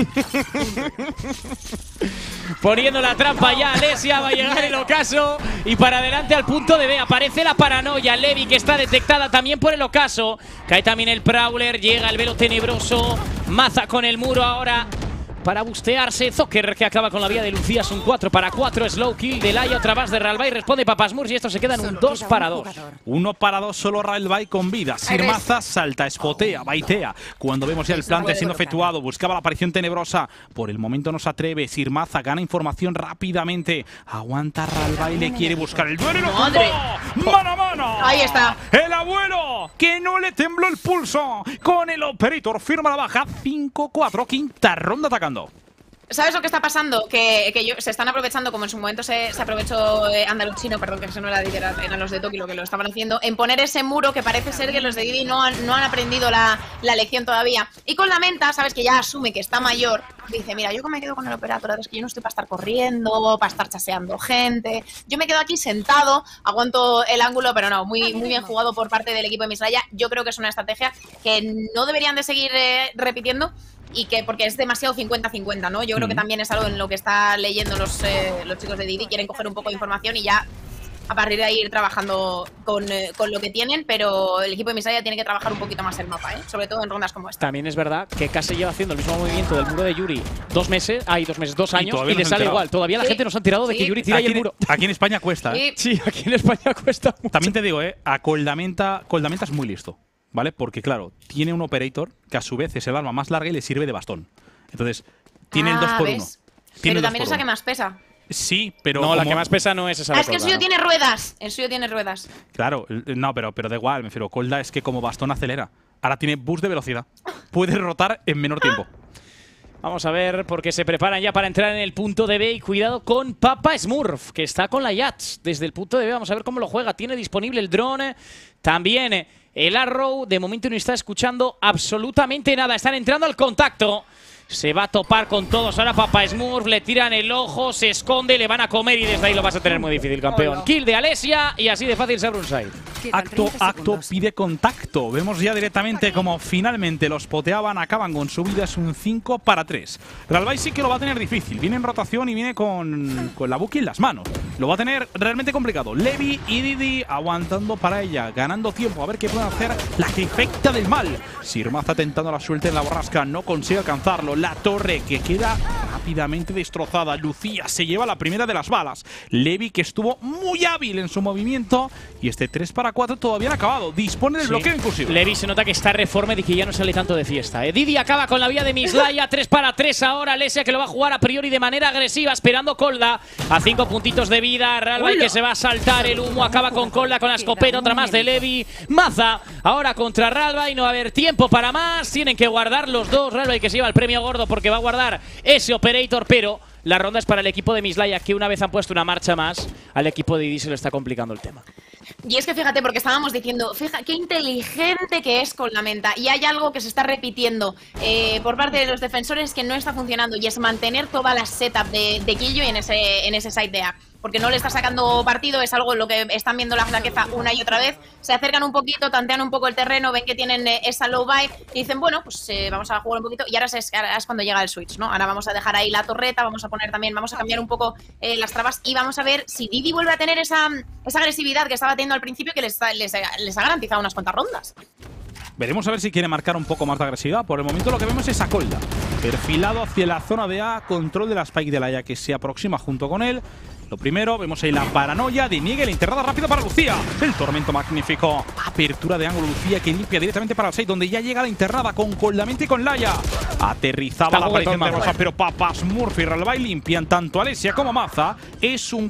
Poniendo la trampa ya, Alesia, va a llegar el ocaso. Y para adelante al punto de B. Aparece la paranoia. Levi, que está detectada también por el ocaso. Cae también el Prowler. Llega el velo tenebroso. Maza con el muro ahora para bustearse. Zocker, que acaba con la vía de Lucía. Es un 4 para 4. Slow kill de Laia, otra más de Ralbai. Responde Papasmurs y esto se queda en un 2 para 2. 1 para 2, solo Ralbai con vida. Sirmaza salta, espotea, baitea. Cuando vemos ya el plante siendo efectuado, buscaba la aparición tenebrosa. Por el momento no se atreve. Sirmaza gana información rápidamente. Aguanta Ralbai, le quiere buscar el duelo. ¡Madre! ¡Mano a mano! Ahí está. El abuelo, que no le tembló el pulso. Con el Operator firma la baja. 5-4, quinta ronda atacando. ¿Sabes lo que está pasando? Que se están aprovechando, como en su momento se aprovechó Andaluchino, perdón, que eso no era Didi, eran los de Toki lo que lo estaban haciendo, en poner ese muro que parece ser que los de Didi no han aprendido la lección todavía. Y Koldamenta, sabes que ya asume que está mayor, dice, mira, yo me quedo con el Operator, es que yo no estoy para estar corriendo, para estar chaseando gente, yo me quedo aquí sentado, aguanto el ángulo, pero no, muy bien jugado por parte del equipo de Mislaya. Yo creo que es una estrategia que no deberían de seguir repitiendo, y que porque es demasiado 50-50, ¿no? Yo creo que también es algo en lo que está leyendo los chicos de Didi, quieren coger un poco de información y ya a partir de ahí ir trabajando con lo que tienen, pero el equipo de Mislaya tiene que trabajar un poquito más el mapa, ¿eh? Sobre todo en rondas como esta. También es verdad que casi lleva haciendo el mismo movimiento del muro de Yuri 2 meses, 2 años, y le sale igual. Todavía la gente nos ha enterado de que Yuri tira ahí el muro. Aquí en España cuesta, ¿eh? Sí, aquí en España cuesta mucho. También te digo, a Koldamenta es muy listo, ¿vale? Porque claro, tiene un Operator que a su vez es el arma más larga y le sirve de bastón. Entonces, tiene el 2x1. Pero también es la que más pesa. Sí, pero… No, la que más pesa no es esa. Es que el suyo tiene ruedas. El suyo tiene ruedas. Claro, no, pero da igual, me refiero. Kolda es que como bastón acelera. Ahora tiene boost de velocidad. Puede rotar en menor tiempo. Vamos a ver, porque se preparan ya para entrar en el punto de B. Y cuidado con Papa Smurf, que está con la Yats desde el punto de B. Vamos a ver cómo lo juega. Tiene disponible el drone. También el Arrow. De momento no está escuchando absolutamente nada. Están entrando al contacto. Se va a topar con todos. Ahora Papa Smurf, le tiran el ojo, se esconde, le van a comer y desde ahí lo vas a tener muy difícil, campeón. Kill de Alesia y así de fácil se abre un side. Acto pide contacto. Vemos ya directamente como finalmente los poteaban, acaban con su vida. Es un 5 para 3. Ralbai sí que lo va a tener difícil. Viene en rotación y viene con la Buki en las manos. Lo va a tener realmente complicado. Levi y Didi aguantando para ella, ganando tiempo. A ver qué pueden hacer la trifecta del mal. Sirmaza tentando la suerte en la borrasca, no consigue alcanzarlo. La torre que queda rápidamente destrozada. Lucía se lleva la primera de las balas. Levi, que estuvo muy hábil en su movimiento. Y este 3 para 4 todavía no ha acabado. Dispone del bloqueo inclusive. Levi se nota que está reformed y que ya no sale tanto de fiesta. Didi acaba con la vía de Mislaya. 3 para 3 ahora. Alesia, que lo va a jugar a priori de manera agresiva, esperando Kolda a 5 puntitos de vida. Ralbai, que se va a saltar el humo. Acaba con Kolda con la escopeta. Otra más de Levi. Maza ahora contra Ralbai. No va a haber tiempo para más. Tienen que guardar los dos. Ralbai, que se lleva el premio gordo porque va a guardar ese Operator, pero la ronda es para el equipo de Mislaya, que una vez han puesto una marcha más, al equipo de Didi se le está complicando el tema. Y es que fíjate, porque estábamos diciendo, fíjate qué inteligente que es Koldamenta, y hay algo que se está repitiendo por parte de los defensores que no está funcionando, y es mantener toda la setup de Killjoy en ese side de A. Porque no le está sacando partido, es algo en lo que están viendo la flaqueza una y otra vez. Se acercan un poquito, tantean un poco el terreno, ven que tienen esa low buy y dicen, bueno, pues vamos a jugar un poquito. Y ahora es cuando llega el switch, ¿no? Ahora vamos a dejar ahí la torreta, vamos a poner también, vamos a cambiar un poco las trabas y vamos a ver si Didi vuelve a tener esa agresividad que estaba teniendo al principio, que les ha garantizado unas cuantas rondas. Veremos a ver si quiere marcar un poco más de agresividad. Por el momento lo que vemos es a Colda, perfilado hacia la zona de A, control de la Spike de Laia que se aproxima junto con él. Lo primero, vemos ahí la paranoia de Miguel, enterrada rápida para Lucía. El tormento magnífico. Apertura de ángulo Lucía que limpia directamente para el 6, donde ya llega la enterrada con Coldamente y con Laia. Aterrizaba la aparición de Rosa, pero Papasmurf y Ralbai limpian tanto a Alessia como a Maza. Es un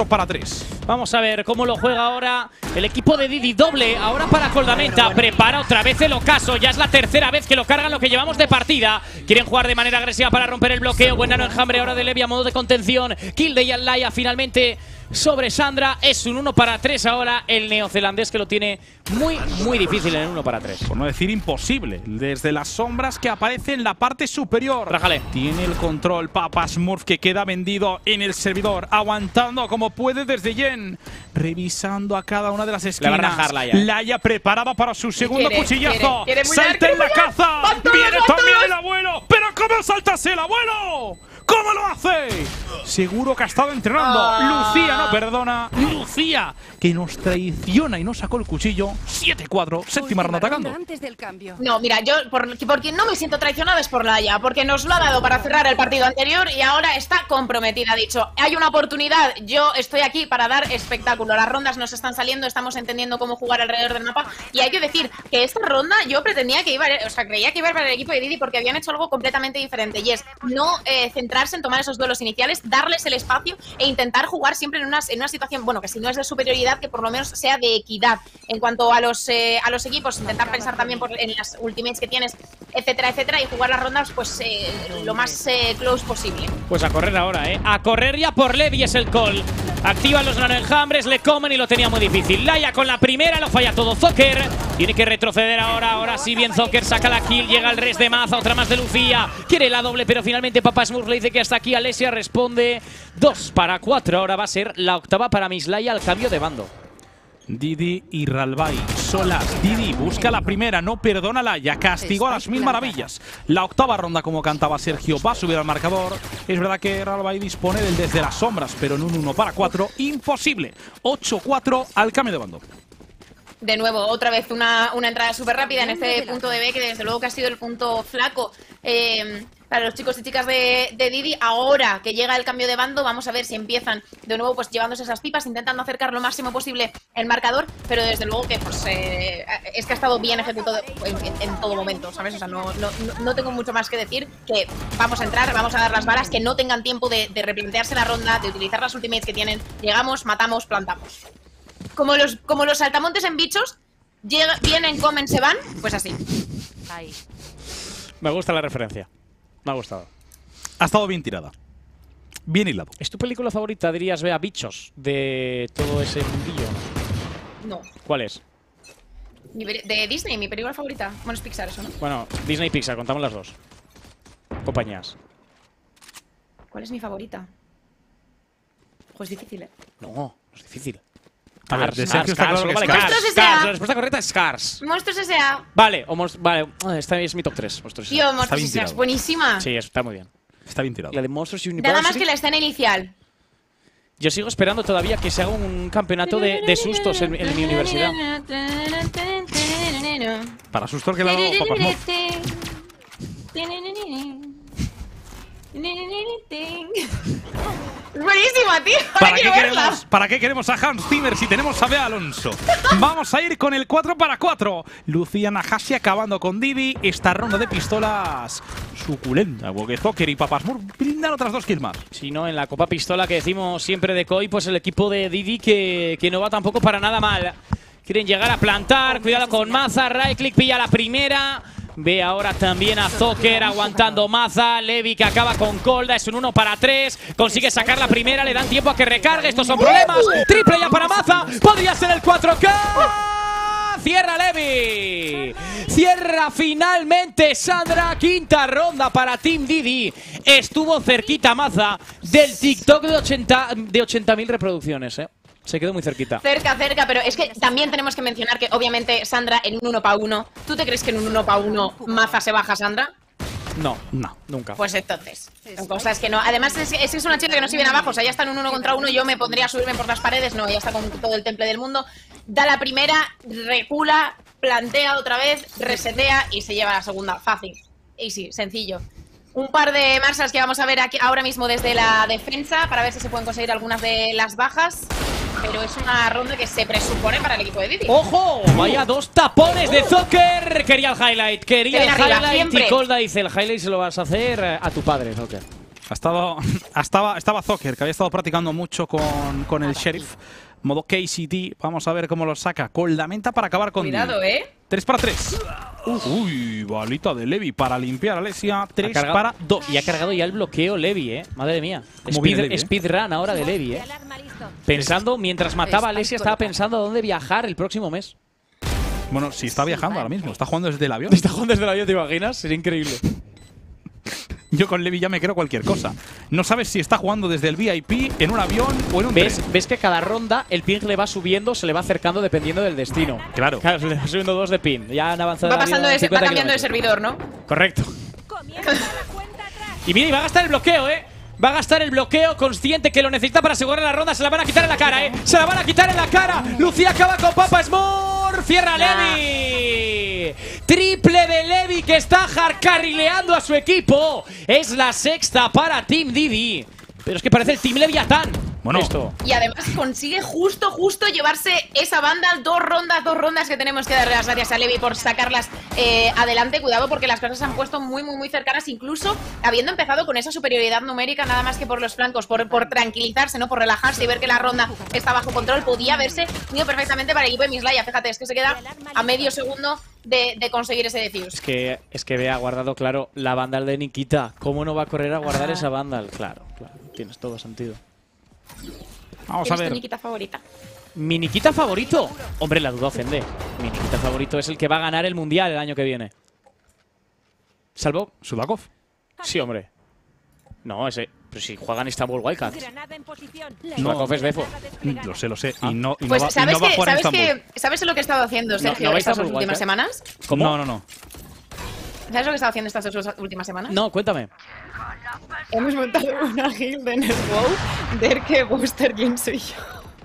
4-3. Vamos a ver cómo lo juega ahora el equipo de Didi. Doble ahora para Coldamenta. Prepara otra vez el ocaso. Ya es la tercera vez que lo cargan lo que llevamos de partida. Quieren jugar de manera agresiva para romper el bloqueo. Buen nano enjambre ahora de Levi a modo de contención. Kill de Yalaya finalmente sobre Sandra. Es un 1-3 ahora el neozelandés, que lo tiene muy difícil en el 1-3. Por no decir imposible. Desde las sombras que aparece en la parte superior. Rájale. Tiene el control Papasmurf, que queda vendido en el servidor. Aguantando como puede desde Yen. Revisando a cada una de las esquinas. Le va a rajar Laia. Laia preparada para su segundo cuchillazo. quiere ¡Salta en la caza! ¡Viene también el abuelo! ¡Pero cómo saltas el abuelo! ¿Cómo lo hace? Seguro que ha estado entrenando. Lucía, no perdona. Lucía, que nos traiciona y nos sacó el cuchillo. 7-4, séptima ronda atacando. Antes del cambio. No, mira, yo por quien no me siento traicionada es por Laia, porque nos lo ha dado para cerrar el partido anterior y ahora está comprometida. Ha dicho, hay una oportunidad, yo estoy aquí para dar espectáculo. Las rondas nos están saliendo, estamos entendiendo cómo jugar alrededor del mapa. Y hay que decir que esta ronda yo pretendía que iba, o sea, creía que iba para el equipo de Didi porque habían hecho algo completamente diferente. Y es no centrarse en tomar esos duelos iniciales, darles el espacio e intentar jugar siempre en una situación, bueno, que si no es de superioridad, que por lo menos sea de equidad. En cuanto a los equipos, intentar pensar también en las ultimates que tienes, etcétera, etcétera, y jugar las rondas pues lo más close posible. Pues a correr ahora, a correr ya por Levi es el call. Activan los naranjambres, le comen y lo tenía muy difícil. Laia con la primera, lo falla todo. Zocker tiene que retroceder ahora sí bien Zocker, saca la kill, llega el res de Maza, otra más de Lucía. Quiere la doble, pero finalmente Papasmurf le dice que hasta aquí. Alessia responde 2-4. Ahora va a ser la octava para Miss Laia al cambio de bando. Didi y Ralbai solas. Didi busca la primera, no perdona a Laia, castigó a las mil maravillas. La octava ronda, como cantaba Sergio, va a subir al marcador. Es verdad que Ralbai dispone del desde las sombras, pero en un 1-4, imposible. 8-4 al cambio de bando. De nuevo, otra vez una entrada súper rápida en este punto de B, que desde luego que ha sido el punto flaco para los chicos y chicas de Didi. Ahora que llega el cambio de bando, vamos a ver si empiezan de nuevo pues llevándose esas pipas, intentando acercar lo máximo posible el marcador, pero desde luego que pues es que ha estado bien ejecutado en todo momento, ¿sabes? O sea, no tengo mucho más que decir, que vamos a entrar, vamos a dar las balas, que no tengan tiempo de replantearse la ronda, de utilizar las ultimates que tienen. Llegamos, matamos, plantamos. Como los saltamontes en bichos, vienen, comen, se van, pues así. Ahí. Me gusta la referencia. Me ha gustado. Ha estado bien tirada. Bien hilado. ¿Es tu película favorita, dirías, Bea, Bichos, de todo ese mundillo? No. ¿Cuál es? De Disney, mi película favorita. Bueno, es Pixar eso, ¿no? Bueno, Disney y Pixar, contamos las dos compañías. ¿Cuál es mi favorita? Pues difícil, ¿eh? No es difícil. A ver, de Sergio está claro que vale, Scars. Cars. Monstruos S.A. La respuesta correcta es Cars. Monstruos S.A. Vale, vale, esta es mi top 3. Monstruos Tío, S.A. Monstruos bien S.A. es tirado. buenísima. Sí, está muy bien. Está bien tirado. La de Monsters University. Nada más que la escena inicial. Yo sigo esperando todavía que se haga un campeonato de sustos en mi universidad. Para sustos que le ha dado Papasmurf. Buenísima, tío. ¿Para qué queremos a Hans Zimmer si tenemos a Bea Alonso? Vamos a ir con el 4-4. Lucía Nahasi acabando con Didi. Esta ronda de pistolas suculenta, porque Zocker y Papasmurf brindan otras 2 kills más. Si no, en la Copa Pistola que decimos siempre de Koi, pues el equipo de Didi que no va tampoco para nada mal. Quieren llegar a plantar, cuidado con Maza, right click, pilla la primera. Ve ahora también a Zocker aguantando Maza. Levi que acaba con Colda. Es un 1-3. Consigue sacar la primera. Le dan tiempo a que recargue. Estos son problemas. Triple ya para Maza. Podría ser el 4K. Cierra Levi. Cierra finalmente Sandra. Quinta ronda para Team Didi. Estuvo cerquita Maza del TikTok de 80.000 reproducciones, Se quedó muy cerquita. Cerca, pero es que también tenemos que mencionar que obviamente Sandra en un 1-1. ¿Tú te crees que en un 1-1 Maza se baja, Sandra? No, nunca. Pues entonces, son cosas que no. Además es una chica que no se viene abajo, o sea, ya está en un 1 contra 1, yo me pondría a subirme por las paredes, no, ya está con todo el temple del mundo. Da la primera, recula, plantea otra vez, resetea y se lleva la segunda. Fácil. Easy, sencillo. Un par de Marshalls que vamos a ver aquí ahora mismo desde la defensa para ver si se pueden conseguir algunas de las bajas. Pero es una ronda que se presupone para el equipo de Didi. ¡Ojo! Vaya 2 tapones de Zocker. Quería el highlight, quería el highlight. Y Colda dice, el highlight se lo vas a hacer a tu padre, Zocker. Estaba Zocker, que había estado practicando mucho con el Sheriff. Modo KCD. Vamos a ver cómo lo saca Coldamenta para acabar con... Cuidado, 3 para 3. Uy, balita de Levi para limpiar a Alessia. 3 para 2. Y ha cargado ya el bloqueo Levi, Madre mía. Levi, Speedrun ahora de Levi, Pensando, mientras mataba a Alessia, estaba pensando a dónde viajar el próximo mes. Bueno, si está viajando ahora mismo. Está jugando desde el avión. Está jugando desde el avión, ¿te imaginas? Sería increíble. Yo con Levi ya me creo cualquier cosa. No sabes si está jugando desde el VIP, en un avión o en un tren. ¿Ves que cada ronda el ping le va subiendo, se le va acercando dependiendo del destino? Claro. Claro, se le va subiendo 2 de ping. Ya han avanzado. Va cambiando de servidor, ¿no? Correcto. Y mira, y va a gastar el bloqueo, Va a gastar el bloqueo, consciente que lo necesita para asegurar la ronda. Se la van a quitar en la cara, Se la van a quitar en la cara. Lucía acaba con Papa Smurf. Cierra Levi. Triple de Levi que está carrileando a su equipo. Es la 6ª para Team Didi. Pero es que parece el Team Leviatán. Bueno, y además consigue justo llevarse esa banda. Dos rondas que tenemos que darle las gracias a Levi por sacarlas adelante. Cuidado porque las cosas se han puesto muy cercanas, incluso habiendo empezado con esa superioridad numérica, nada más que por los flancos, por tranquilizarse, ¿no? Por relajarse y ver que la ronda está bajo control. Podía haberse unido perfectamente para el equipo de Mislaya. Fíjate, es que se queda a medio segundo de conseguir ese defuse. Es que vea, ha guardado, claro, la Vandal de Nikita. ¿Cómo no va a correr a guardar esa Vandal? Claro, tienes todo sentido. Vamos a ver. ¿Tu Nikita favorita? ¿Mi Nikita favorito? Hombre, la duda ofende. Mi Nikita favorito es el que va a ganar el mundial el año que viene. ¿Salvo? ¿Sudakov? Sí, hombre. No, ese. Pero si juegan Istanbul Wildcats. Sudakov es Defo. Lo sé. Y no pues va ¿sabes a jugar en Istanbul. ¿Sabes lo que he estado haciendo, Sergio, estas últimas semanas? ¿Cómo? No. ¿Sabes lo que he estado haciendo estas 2 últimas semanas? No, cuéntame. Hemos montado una guild en el WoW de que Booster King soy yo.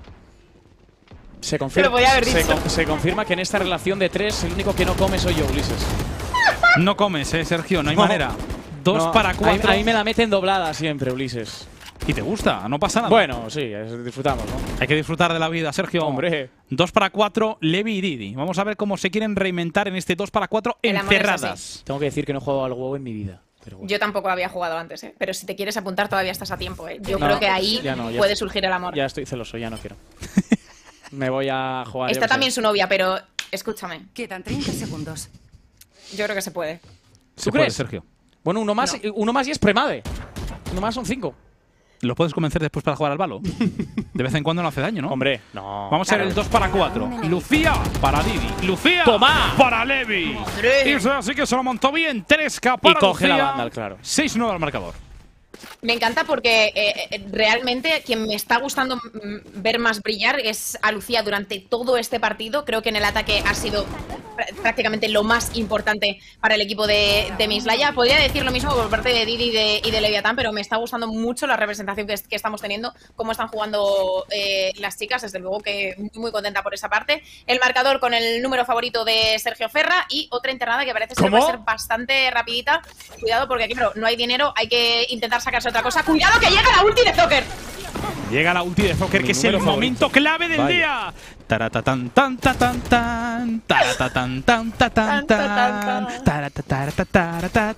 Se confirma que en esta relación de 3 el único que no come soy yo, Ulises. No comes, Sergio, no hay manera. 2 para 4. A mí me la meten doblada siempre, Ulises. ¿Y te gusta? No pasa nada. Bueno, sí, disfrutamos, ¿no? Hay que disfrutar de la vida, Sergio. Hombre. 2 para 4, Levi y Didi. Vamos a ver cómo se quieren reinventar en este 2 para 4 encerradas. Tengo que decir que no he jugado al WoW en mi vida. Pero bueno. Yo tampoco lo había jugado antes, pero si te quieres apuntar todavía estás a tiempo, Yo creo que ahí puede surgir el amor. Ya estoy celoso, ya no quiero. Me voy a jugar. Está también su novia, pero escúchame. Quedan 30 segundos. Yo creo que se puede. ¿Tú crees, Sergio? Bueno, uno más y es premade. Uno más son 5. ¿Los puedes convencer después para jugar al balo? De vez en cuando no hace daño, ¿no? Hombre, no. Vamos a ver el 2 para 4. Lucía para Didi. Lucía para Levi. Y así que se lo montó bien. 3K para y coge Lucía. La Vandal, claro. 6-9 al marcador. Me encanta porque realmente quien me está gustando ver más brillar es a Lucía durante todo este partido. Creo que en el ataque ha sido prácticamente lo más importante para el equipo de Mislaya. Podría decir lo mismo por parte de Didi y de Leviatán, pero me está gustando mucho la representación que estamos teniendo, cómo están jugando las chicas. Desde luego que muy contenta por esa parte. El marcador con el número favorito de Sergio Ferra y otra internada que parece ser que va a ser bastante rapidita. Cuidado porque, claro, no hay dinero, hay que intentar sacarse otra cosa. ¡Cuidado que llega la ulti de Zocker! Llega la ulti de Zocker, que es el momento clave del día. Taratatan tan tan tan, taratatan tan tan tan, taratataratataratata,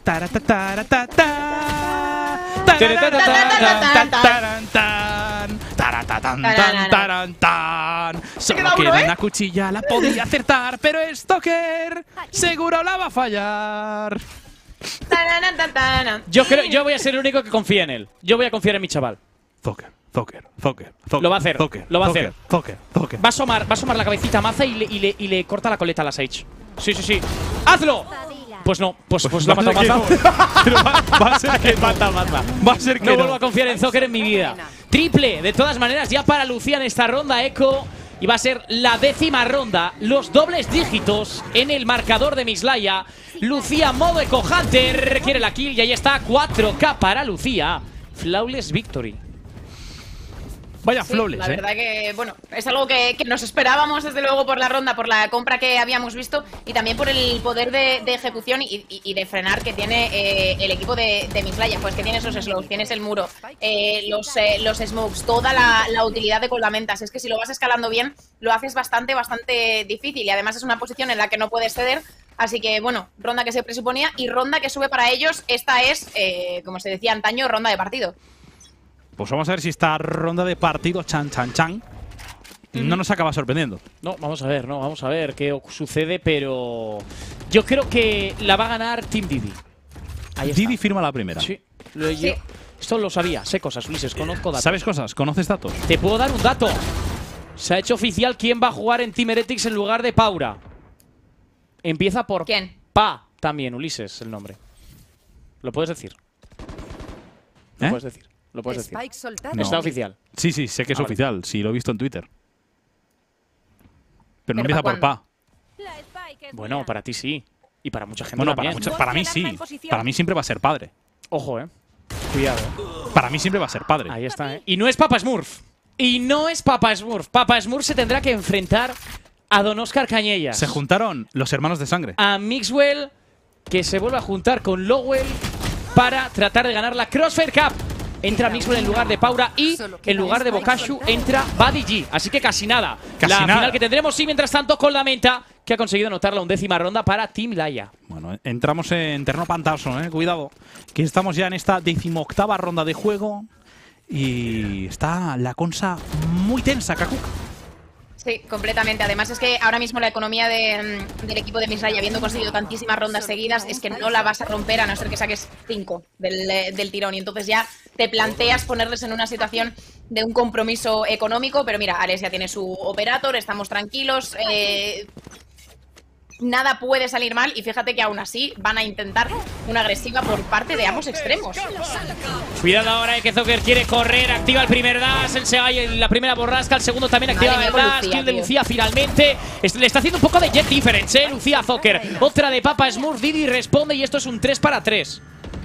taratatan tan. Solo queda una cuchilla, la podía acertar, pero es Zocker. Seguro la va a fallar. Yo voy a ser el único que confíe en él. Yo voy a confiar en mi chaval. Zocker. Lo va a hacer. Lo va a hacer. Zocker. Va a asomar la cabecita a Maza y le corta la coleta a la Sage. Sí. ¡Hazlo! Pues no, pues lo ha matado Maza. Va a ser que mata a Maza. Va a ser que no vuelvo a confiar en Zocker en mi vida. Triple, de todas maneras, ya para Lucía en esta ronda, Echo. Y va a ser la 10ª ronda. Los dobles dígitos en el marcador de Mislaya. Lucía modo Echo Hunter. Quiere la kill y ahí está. 4K para Lucía. Flawless victory. Vaya Sí, flawless, la verdad que, bueno, es algo que nos esperábamos desde luego por la ronda, por la compra que habíamos visto y también por el poder de ejecución y de frenar que tiene el equipo de Mislaya. Pues que tienes los slows, tienes el muro, los smokes, toda la utilidad de Coldamentas. Es que si lo vas escalando bien, lo haces bastante difícil y además es una posición en la que no puedes ceder. Así que, bueno, ronda que se presuponía y ronda que sube para ellos. Esta es, como se decía antaño, ronda de partido. Pues vamos a ver si esta ronda de partido chan no nos acaba sorprendiendo. No, vamos a ver qué sucede, pero yo creo que la va a ganar Team Didi. Ahí está. Didi firma la primera. Sí. Esto lo sabía, sé cosas, Ulises, conozco datos. ¿Sabes cosas? ¿Conoces datos? Te puedo dar un dato. Se ha hecho oficial quién va a jugar en Team Heretics en lugar de Paura. Empieza por ¿Quién? Pa también, Ulises, el nombre. ¿Lo puedes decir? ¿Lo puedes decir? ¿Lo puedes decir? No. Está oficial. Sí, sé que es oficial. Sí, lo he visto en Twitter. Pero no empieza por Pa. Bueno, para ti sí. Y para mucha gente Bueno, también. para mí sí. Para mí siempre va a ser padre. Ojo, cuidado. Para mí siempre va a ser padre. Ahí está, Y no es Papa Smurf. Y no es Papa Smurf. Papa Smurf se tendrá que enfrentar a Don Oscar Cañellas. Se juntaron los hermanos de sangre. A Mixwell, que se vuelve a juntar con Lowell para tratar de ganar la Crossfire Cup. Entra Mixwell en lugar de Paura y en lugar de Bokashu entra Buddy G. Así que casi nada. La final que tendremos, sí, mientras tanto, con la Menta, que ha conseguido anotar la 11ª ronda para Team Laya. Bueno, entramos en terreno pantaso, cuidado. Que estamos ya en esta 18ª ronda de juego. Y está la cosa muy tensa, Kakuk. Sí, completamente. Además es que ahora mismo la economía del equipo de Mislaya, habiendo conseguido tantísimas rondas seguidas, es que no la vas a romper a no ser que saques 5 del tirón. Y entonces ya te planteas ponerles en una situación de un compromiso económico. Pero mira, Alesia tiene su operator, estamos tranquilos. Nada puede salir mal y fíjate que aún así van a intentar una agresiva por parte de ambos extremos. Cuidado ahora, que Zocker quiere correr, activa el primer dash, él se va en la primera borrasca, el segundo también activa el dash, kill de Lucía finalmente. Le está haciendo un poco de jet difference, Lucía Zocker. Otra de Papa Smurf, Didi responde y esto es un 3 para 3.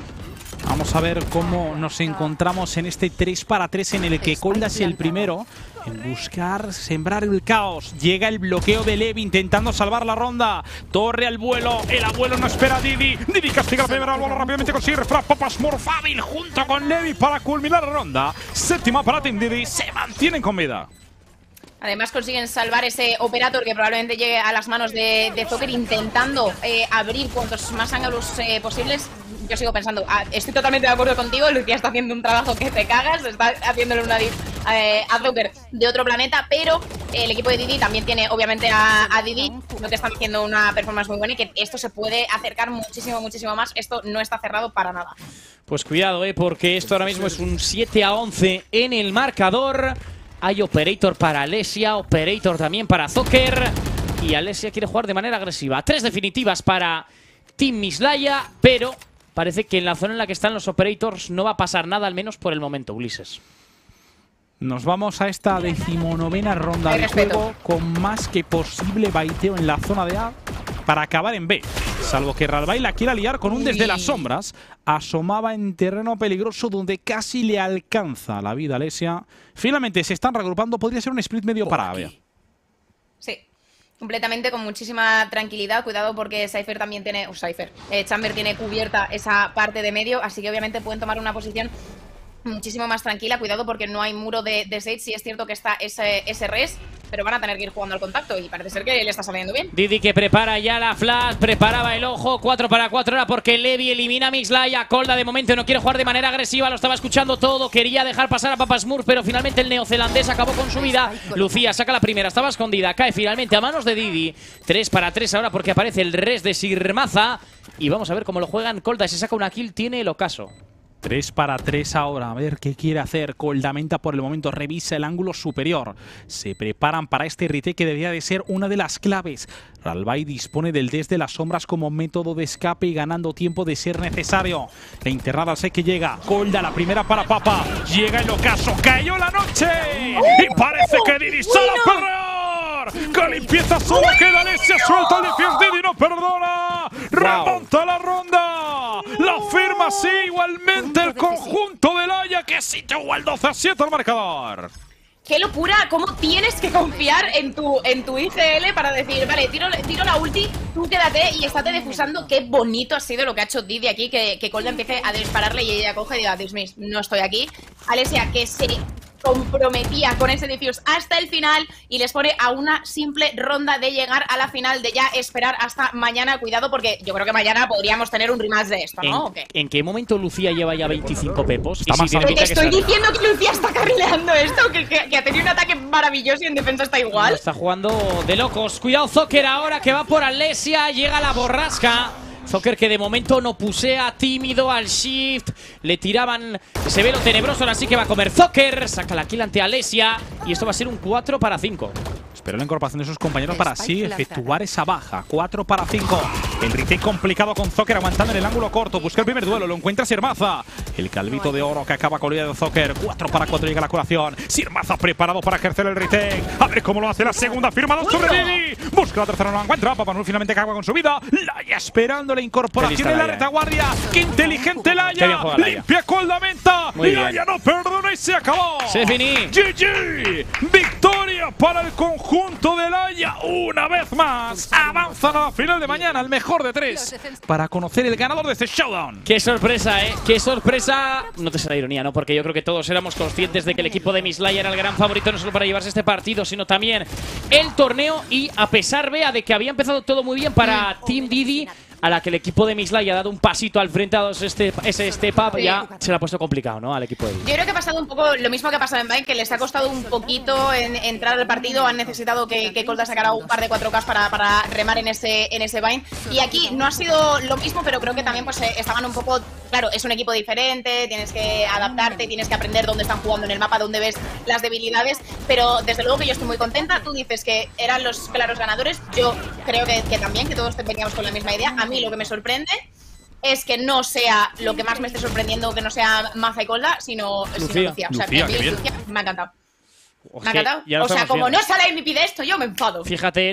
Vamos a ver cómo nos encontramos en este 3 para 3 en el que Colda es el primero en buscar sembrar el caos. Llega el bloqueo de Levi intentando salvar la ronda. Torre al vuelo, el abuelo no espera a Didi. Didi castiga la primera bola, rápidamente consigue refrag. Papa Smurf hábil junto con Levi para culminar la ronda. 7ª para Team Didi, se mantienen con vida. Además consiguen salvar ese operator que probablemente llegue a las manos de Zocker intentando abrir cuantos más ángulos posibles. Yo sigo pensando, estoy totalmente de acuerdo contigo, Lucía está haciendo un trabajo que te cagas, está haciéndole una a Zocker de otro planeta, pero el equipo de Didi también tiene obviamente a Didi, lo que están haciendo una performance muy buena y que esto se puede acercar muchísimo más, esto no está cerrado para nada. Pues cuidado, porque esto ahora mismo es un 7-11 en el marcador. Hay operator para Alesia, operator también para Zocker y Alesia quiere jugar de manera agresiva. 3 definitivas para Team Mislaya, pero parece que en la zona en la que están los operators no va a pasar nada, al menos por el momento, Ulises. Nos vamos a esta 19ª ronda de juego con más que posible baiteo en la zona de A para acabar en B. Salvo que Ralbai la quiera liar con un desde las sombras. Asomaba en terreno peligroso donde casi le alcanza la vida a Alesia. Finalmente se están reagrupando. Podría ser un split medio para A. Sí. Completamente, con muchísima tranquilidad. Cuidado porque Cypher también tiene... Chamber tiene cubierta esa parte de medio, así que obviamente pueden tomar una posición muchísimo más tranquila. Cuidado porque no hay muro de Sage. Sí es cierto que está ese res, pero van a tener que ir jugando al contacto y parece ser que le está saliendo bien. Didi que prepara ya la flash, preparaba el ojo. 4 para 4 ahora porque Levi elimina a Mislaya. Colda de momento no quiere jugar de manera agresiva, lo estaba escuchando todo, quería dejar pasar a Papa Smurf, pero finalmente el neozelandés acabó con su vida. Lucía saca la primera, estaba escondida, cae finalmente a manos de Didi. 3 para 3 ahora porque aparece el res de Sirmaza y vamos a ver cómo lo juegan. Colda, si saca una kill tiene el ocaso. 3 para 3 ahora, a ver qué quiere hacer. Coldamenta por el momento revisa el ángulo superior. Se preparan para este retake que debería de ser una de las claves. Ralbai dispone del desde las sombras como método de escape y ganando tiempo de ser necesario. La internada sé que llega. Colda la primera para Papa. Llega el ocaso, cayó la noche. Y parece que Didi sale a perder. Con limpieza solo queda Alesia, suelta el defense, Didi no perdona. Remonta la ronda. La firma sí, igualmente el conjunto de Laya que situó el 12-7 al marcador. qué locura, cómo tienes que confiar en tu IGL para decir, vale, tiro la ulti, tú quédate y estate defusando. Qué bonito ha sido lo que ha hecho Didi aquí, que Cold empiece a dispararle y ella coge y diga, Dios mío, no estoy aquí. Alesia, que se comprometía con ese defuse hasta el final y les pone a una simple ronda de llegar a la final, de ya esperar hasta mañana. Cuidado, porque yo creo que mañana podríamos tener un rematch de esto, ¿no? ¿O qué? ¿En qué momento Lucía lleva ya 25 pepos? Te estoy diciendo que Lucía está carrileando esto, que ha tenido un ataque maravilloso y en defensa está igual. Está jugando de locos. Cuidado Zocker ahora, que va por Alesia, llega la borrasca. Zocker, que de momento no pusea, tímido al shift. Le tiraban, se ve lo tenebroso, ahora sí que va a comer Zocker. Saca la kill ante Alesia. Y esto va a ser un 4 para 5. Espero la incorporación de sus compañeros para así efectuar esa baja. 4 para 5. El retake complicado con Zocker aguantando en el ángulo corto. Busca el primer duelo, lo encuentra Sirmaza. El calvito de oro que acaba con el de Zocker. 4 para 4 llega la colación. Sirmaza preparado para ejercer el retake. A ver cómo lo hace la segunda. Firmado sobre Didi. Busca la tercera, no la encuentra. Papanur finalmente acaba con su vida. Laia esperando la incorporación en la retaguardia. ¡Qué inteligente Laia! Limpia con la menta. Laia no perdona y se acabó. Se finí. GG. Victoria para el conjunto de Laia. Una vez más. Avanzan a la final de mañana. El mejor de 3. Para conocer el ganador de este showdown. Qué sorpresa, qué sorpresa. No te será ironía, ¿no? Porque yo creo que todos éramos conscientes de que el equipo de Miss Laia era el gran favorito, no solo para llevarse este partido, sino también el torneo. Y a pesar, Bea, de que había empezado todo muy bien para Team Didi, a la que el equipo de Miss Laia ha dado un pasito al frente a ese step up, ya se le ha puesto complicado, ¿no? Al equipo de Didi. Yo creo que ha pasado un poco lo mismo que ha pasado en Vine, que les ha costado un poquito en entrar al partido. Han necesitado que Colda sacara un par de 4Ks para remar en ese Vine. Y aquí no ha sido lo mismo, pero creo que también pues estaban un poco... Claro, es un equipo diferente, tienes que adaptarte, tienes que aprender dónde están jugando en el mapa, dónde ves las debilidades. Pero desde luego que yo estoy muy contenta. Tú dices que eran los claros ganadores. Yo creo que también, que todos veníamos con la misma idea. A mí lo que me sorprende es que no sea lo que más me esté sorprendiendo, que no sea Maza y Colda, sino Lucía. O sea, Lucía me ha encantado. Me ha encantado. O sea, como no sale MVP de esto, yo me enfado. Fíjate,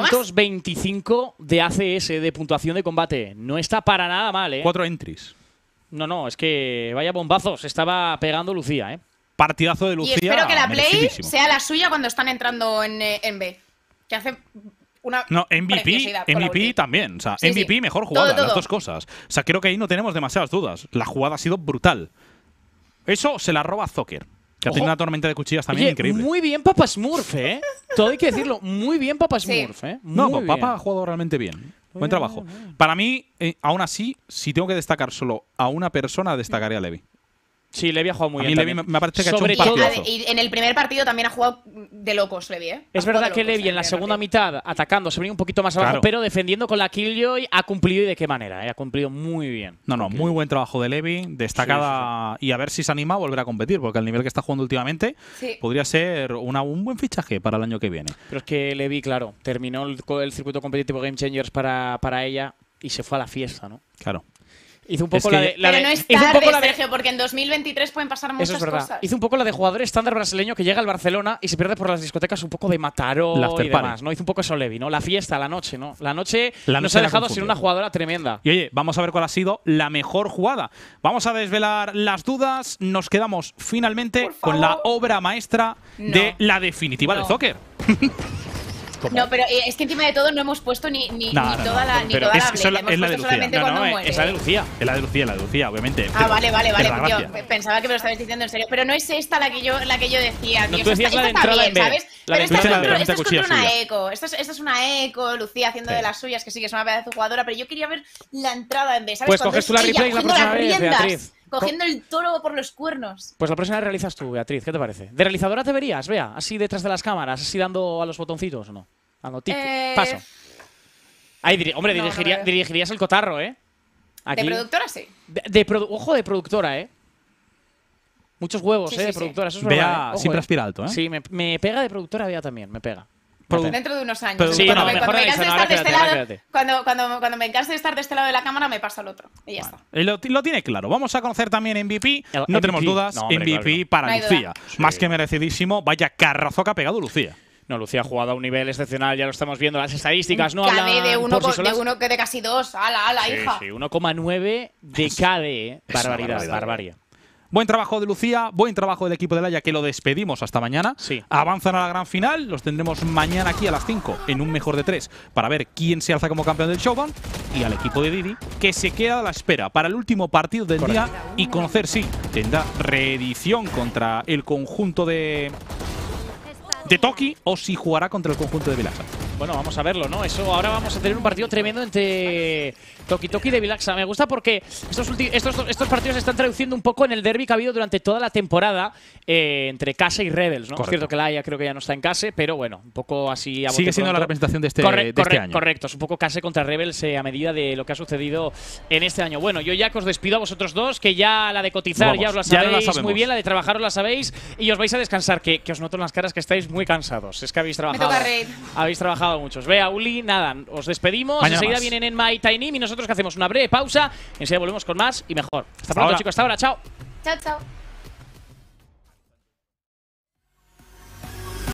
325 de ACS, de puntuación de combate. No está para nada mal, 4 entries. No, es que vaya bombazos. Estaba pegando Lucía, Partidazo de Lucía. Y espero que la play sea la suya cuando están entrando en B. Que hace... No, MVP también. O sea, sí, MVP sí. Mejor jugada, todo. Las dos cosas. O sea, creo que ahí no tenemos demasiadas dudas. La jugada ha sido brutal. Eso se la roba Zocker, que ha tenido una tormenta de cuchillas también increíble. Muy bien Papa Smurf, Todo hay que decirlo. Muy bien Papa Smurf, No, Papa ha jugado realmente bien. Buen trabajo. Para mí, aún así, si tengo que destacar solo a una persona, destacaré a Levi. Sí, Levi ha jugado muy bien. A mí Levi me parece que ha hecho un partidazo. Y en el primer partido también ha jugado de locos, Levi, Es verdad que Levi en la segunda mitad, atacando, se venía un poquito más abajo, pero defendiendo con la Killjoy, ha cumplido y de qué manera, Ha cumplido muy bien. Muy buen trabajo de Levi, destacada. Sí. Y a ver si se anima a volver a competir, porque al nivel que está jugando últimamente podría ser un buen fichaje para el año que viene. Pero es que Levi, claro, terminó el circuito competitivo Game Changers para ella y se fue a la fiesta, ¿no? Claro. Hizo un poco pero no es tarde, Sergio, porque en 2023 pueden pasar muchas cosas. Hizo un poco la de jugador estándar brasileño que llega al Barcelona y se pierde por las discotecas un poco de Mataró y demás, ¿no? Hizo un poco eso Levi, ¿no? La fiesta, la noche, ¿no? La noche nos ha dejado sin una jugadora tremenda. Y oye, vamos a ver cuál ha sido la mejor jugada. Vamos a desvelar las dudas. Nos quedamos finalmente con la obra maestra de la definitiva de Zocker. No, pero es que encima de todo no hemos puesto ni toda la play. Es la de Lucía. Es la de Lucía. Es la de Lucía, obviamente. Vale. Yo pensaba que me lo estabais diciendo en serio. Pero no es esta la que yo decía. No, tú decías la de entrada en B. ¿Sabes? Pero esta es contra una eco. Esta es una eco, Lucía haciendo de las suyas, que sí que es una pedazo de jugadora. Pero yo quería ver la entrada en B. ¿Sabes? Pues coges tú la replay la próxima vez, Beatriz. Cogiendo el toro por los cuernos. Pues la próxima vez realizas tú, Beatriz. ¿Qué te parece? ¿De realizadora te verías, Bea? Así detrás de las cámaras, así dando a los botoncitos o no? Paso. Ahí, dirigirías el cotarro, Aquí. ¿De productora sí? Ojo de productora, Muchos huevos, de productora, eso es verdad. Bea siempre aspira alto, Sí, me pega de productora, Bea también, me pega. Dentro de unos años. Sí, cuando me canse de estar de este lado de la cámara, me paso al otro. Y ya está. Lo tiene claro. Vamos a conocer también MVP. No tenemos dudas. MVP para Lucía. Más que merecidísimo. Vaya carrazo que ha pegado Lucía. No, Lucía ha jugado a un nivel excepcional, ya lo estamos viendo, las estadísticas no hablan de uno que de casi 2, ala, hija. Sí, 1,9 de KD, barbaridad. Buen trabajo de Lucía, buen trabajo del equipo de Laia, que lo despedimos hasta mañana. Sí. Avanzan a la gran final, los tendremos mañana aquí a las 5 en un mejor de 3 para ver quién se alza como campeón del Showdown. Y al equipo de Didi, que se queda a la espera para el último partido del día y conocer si tendrá reedición contra el conjunto de Toki o si jugará contra el conjunto de Vilaxa. Bueno, vamos a verlo, ¿no? Eso, ahora vamos a tener un partido tremendo entre Toki y de Vilaxa. Me gusta porque estos partidos se están traduciendo un poco en el derbi que ha habido durante toda la temporada entre Case y Rebels, ¿no? Correcto. Es cierto que Laia creo que ya no está en Case, pero bueno, un poco así a sigue siendo pronto. La representación de este año. Correcto, es un poco Case contra Rebels a medida de lo que ha sucedido en este año. Bueno, yo ya que os despido a vosotros dos, que ya la de cotizar ya os la sabéis muy bien, la de trabajar os la sabéis y os vais a descansar, que os noto en las caras que estáis muy cansados. Es que habéis trabajado muchos. Vea, Uli, nada, os despedimos. Mañana enseguida vienen Enma y Tiny y nosotros que hacemos una breve pausa. Enseguida volvemos con más y mejor. Hasta pronto, chicos. Hasta ahora. Chao. Chao, chao.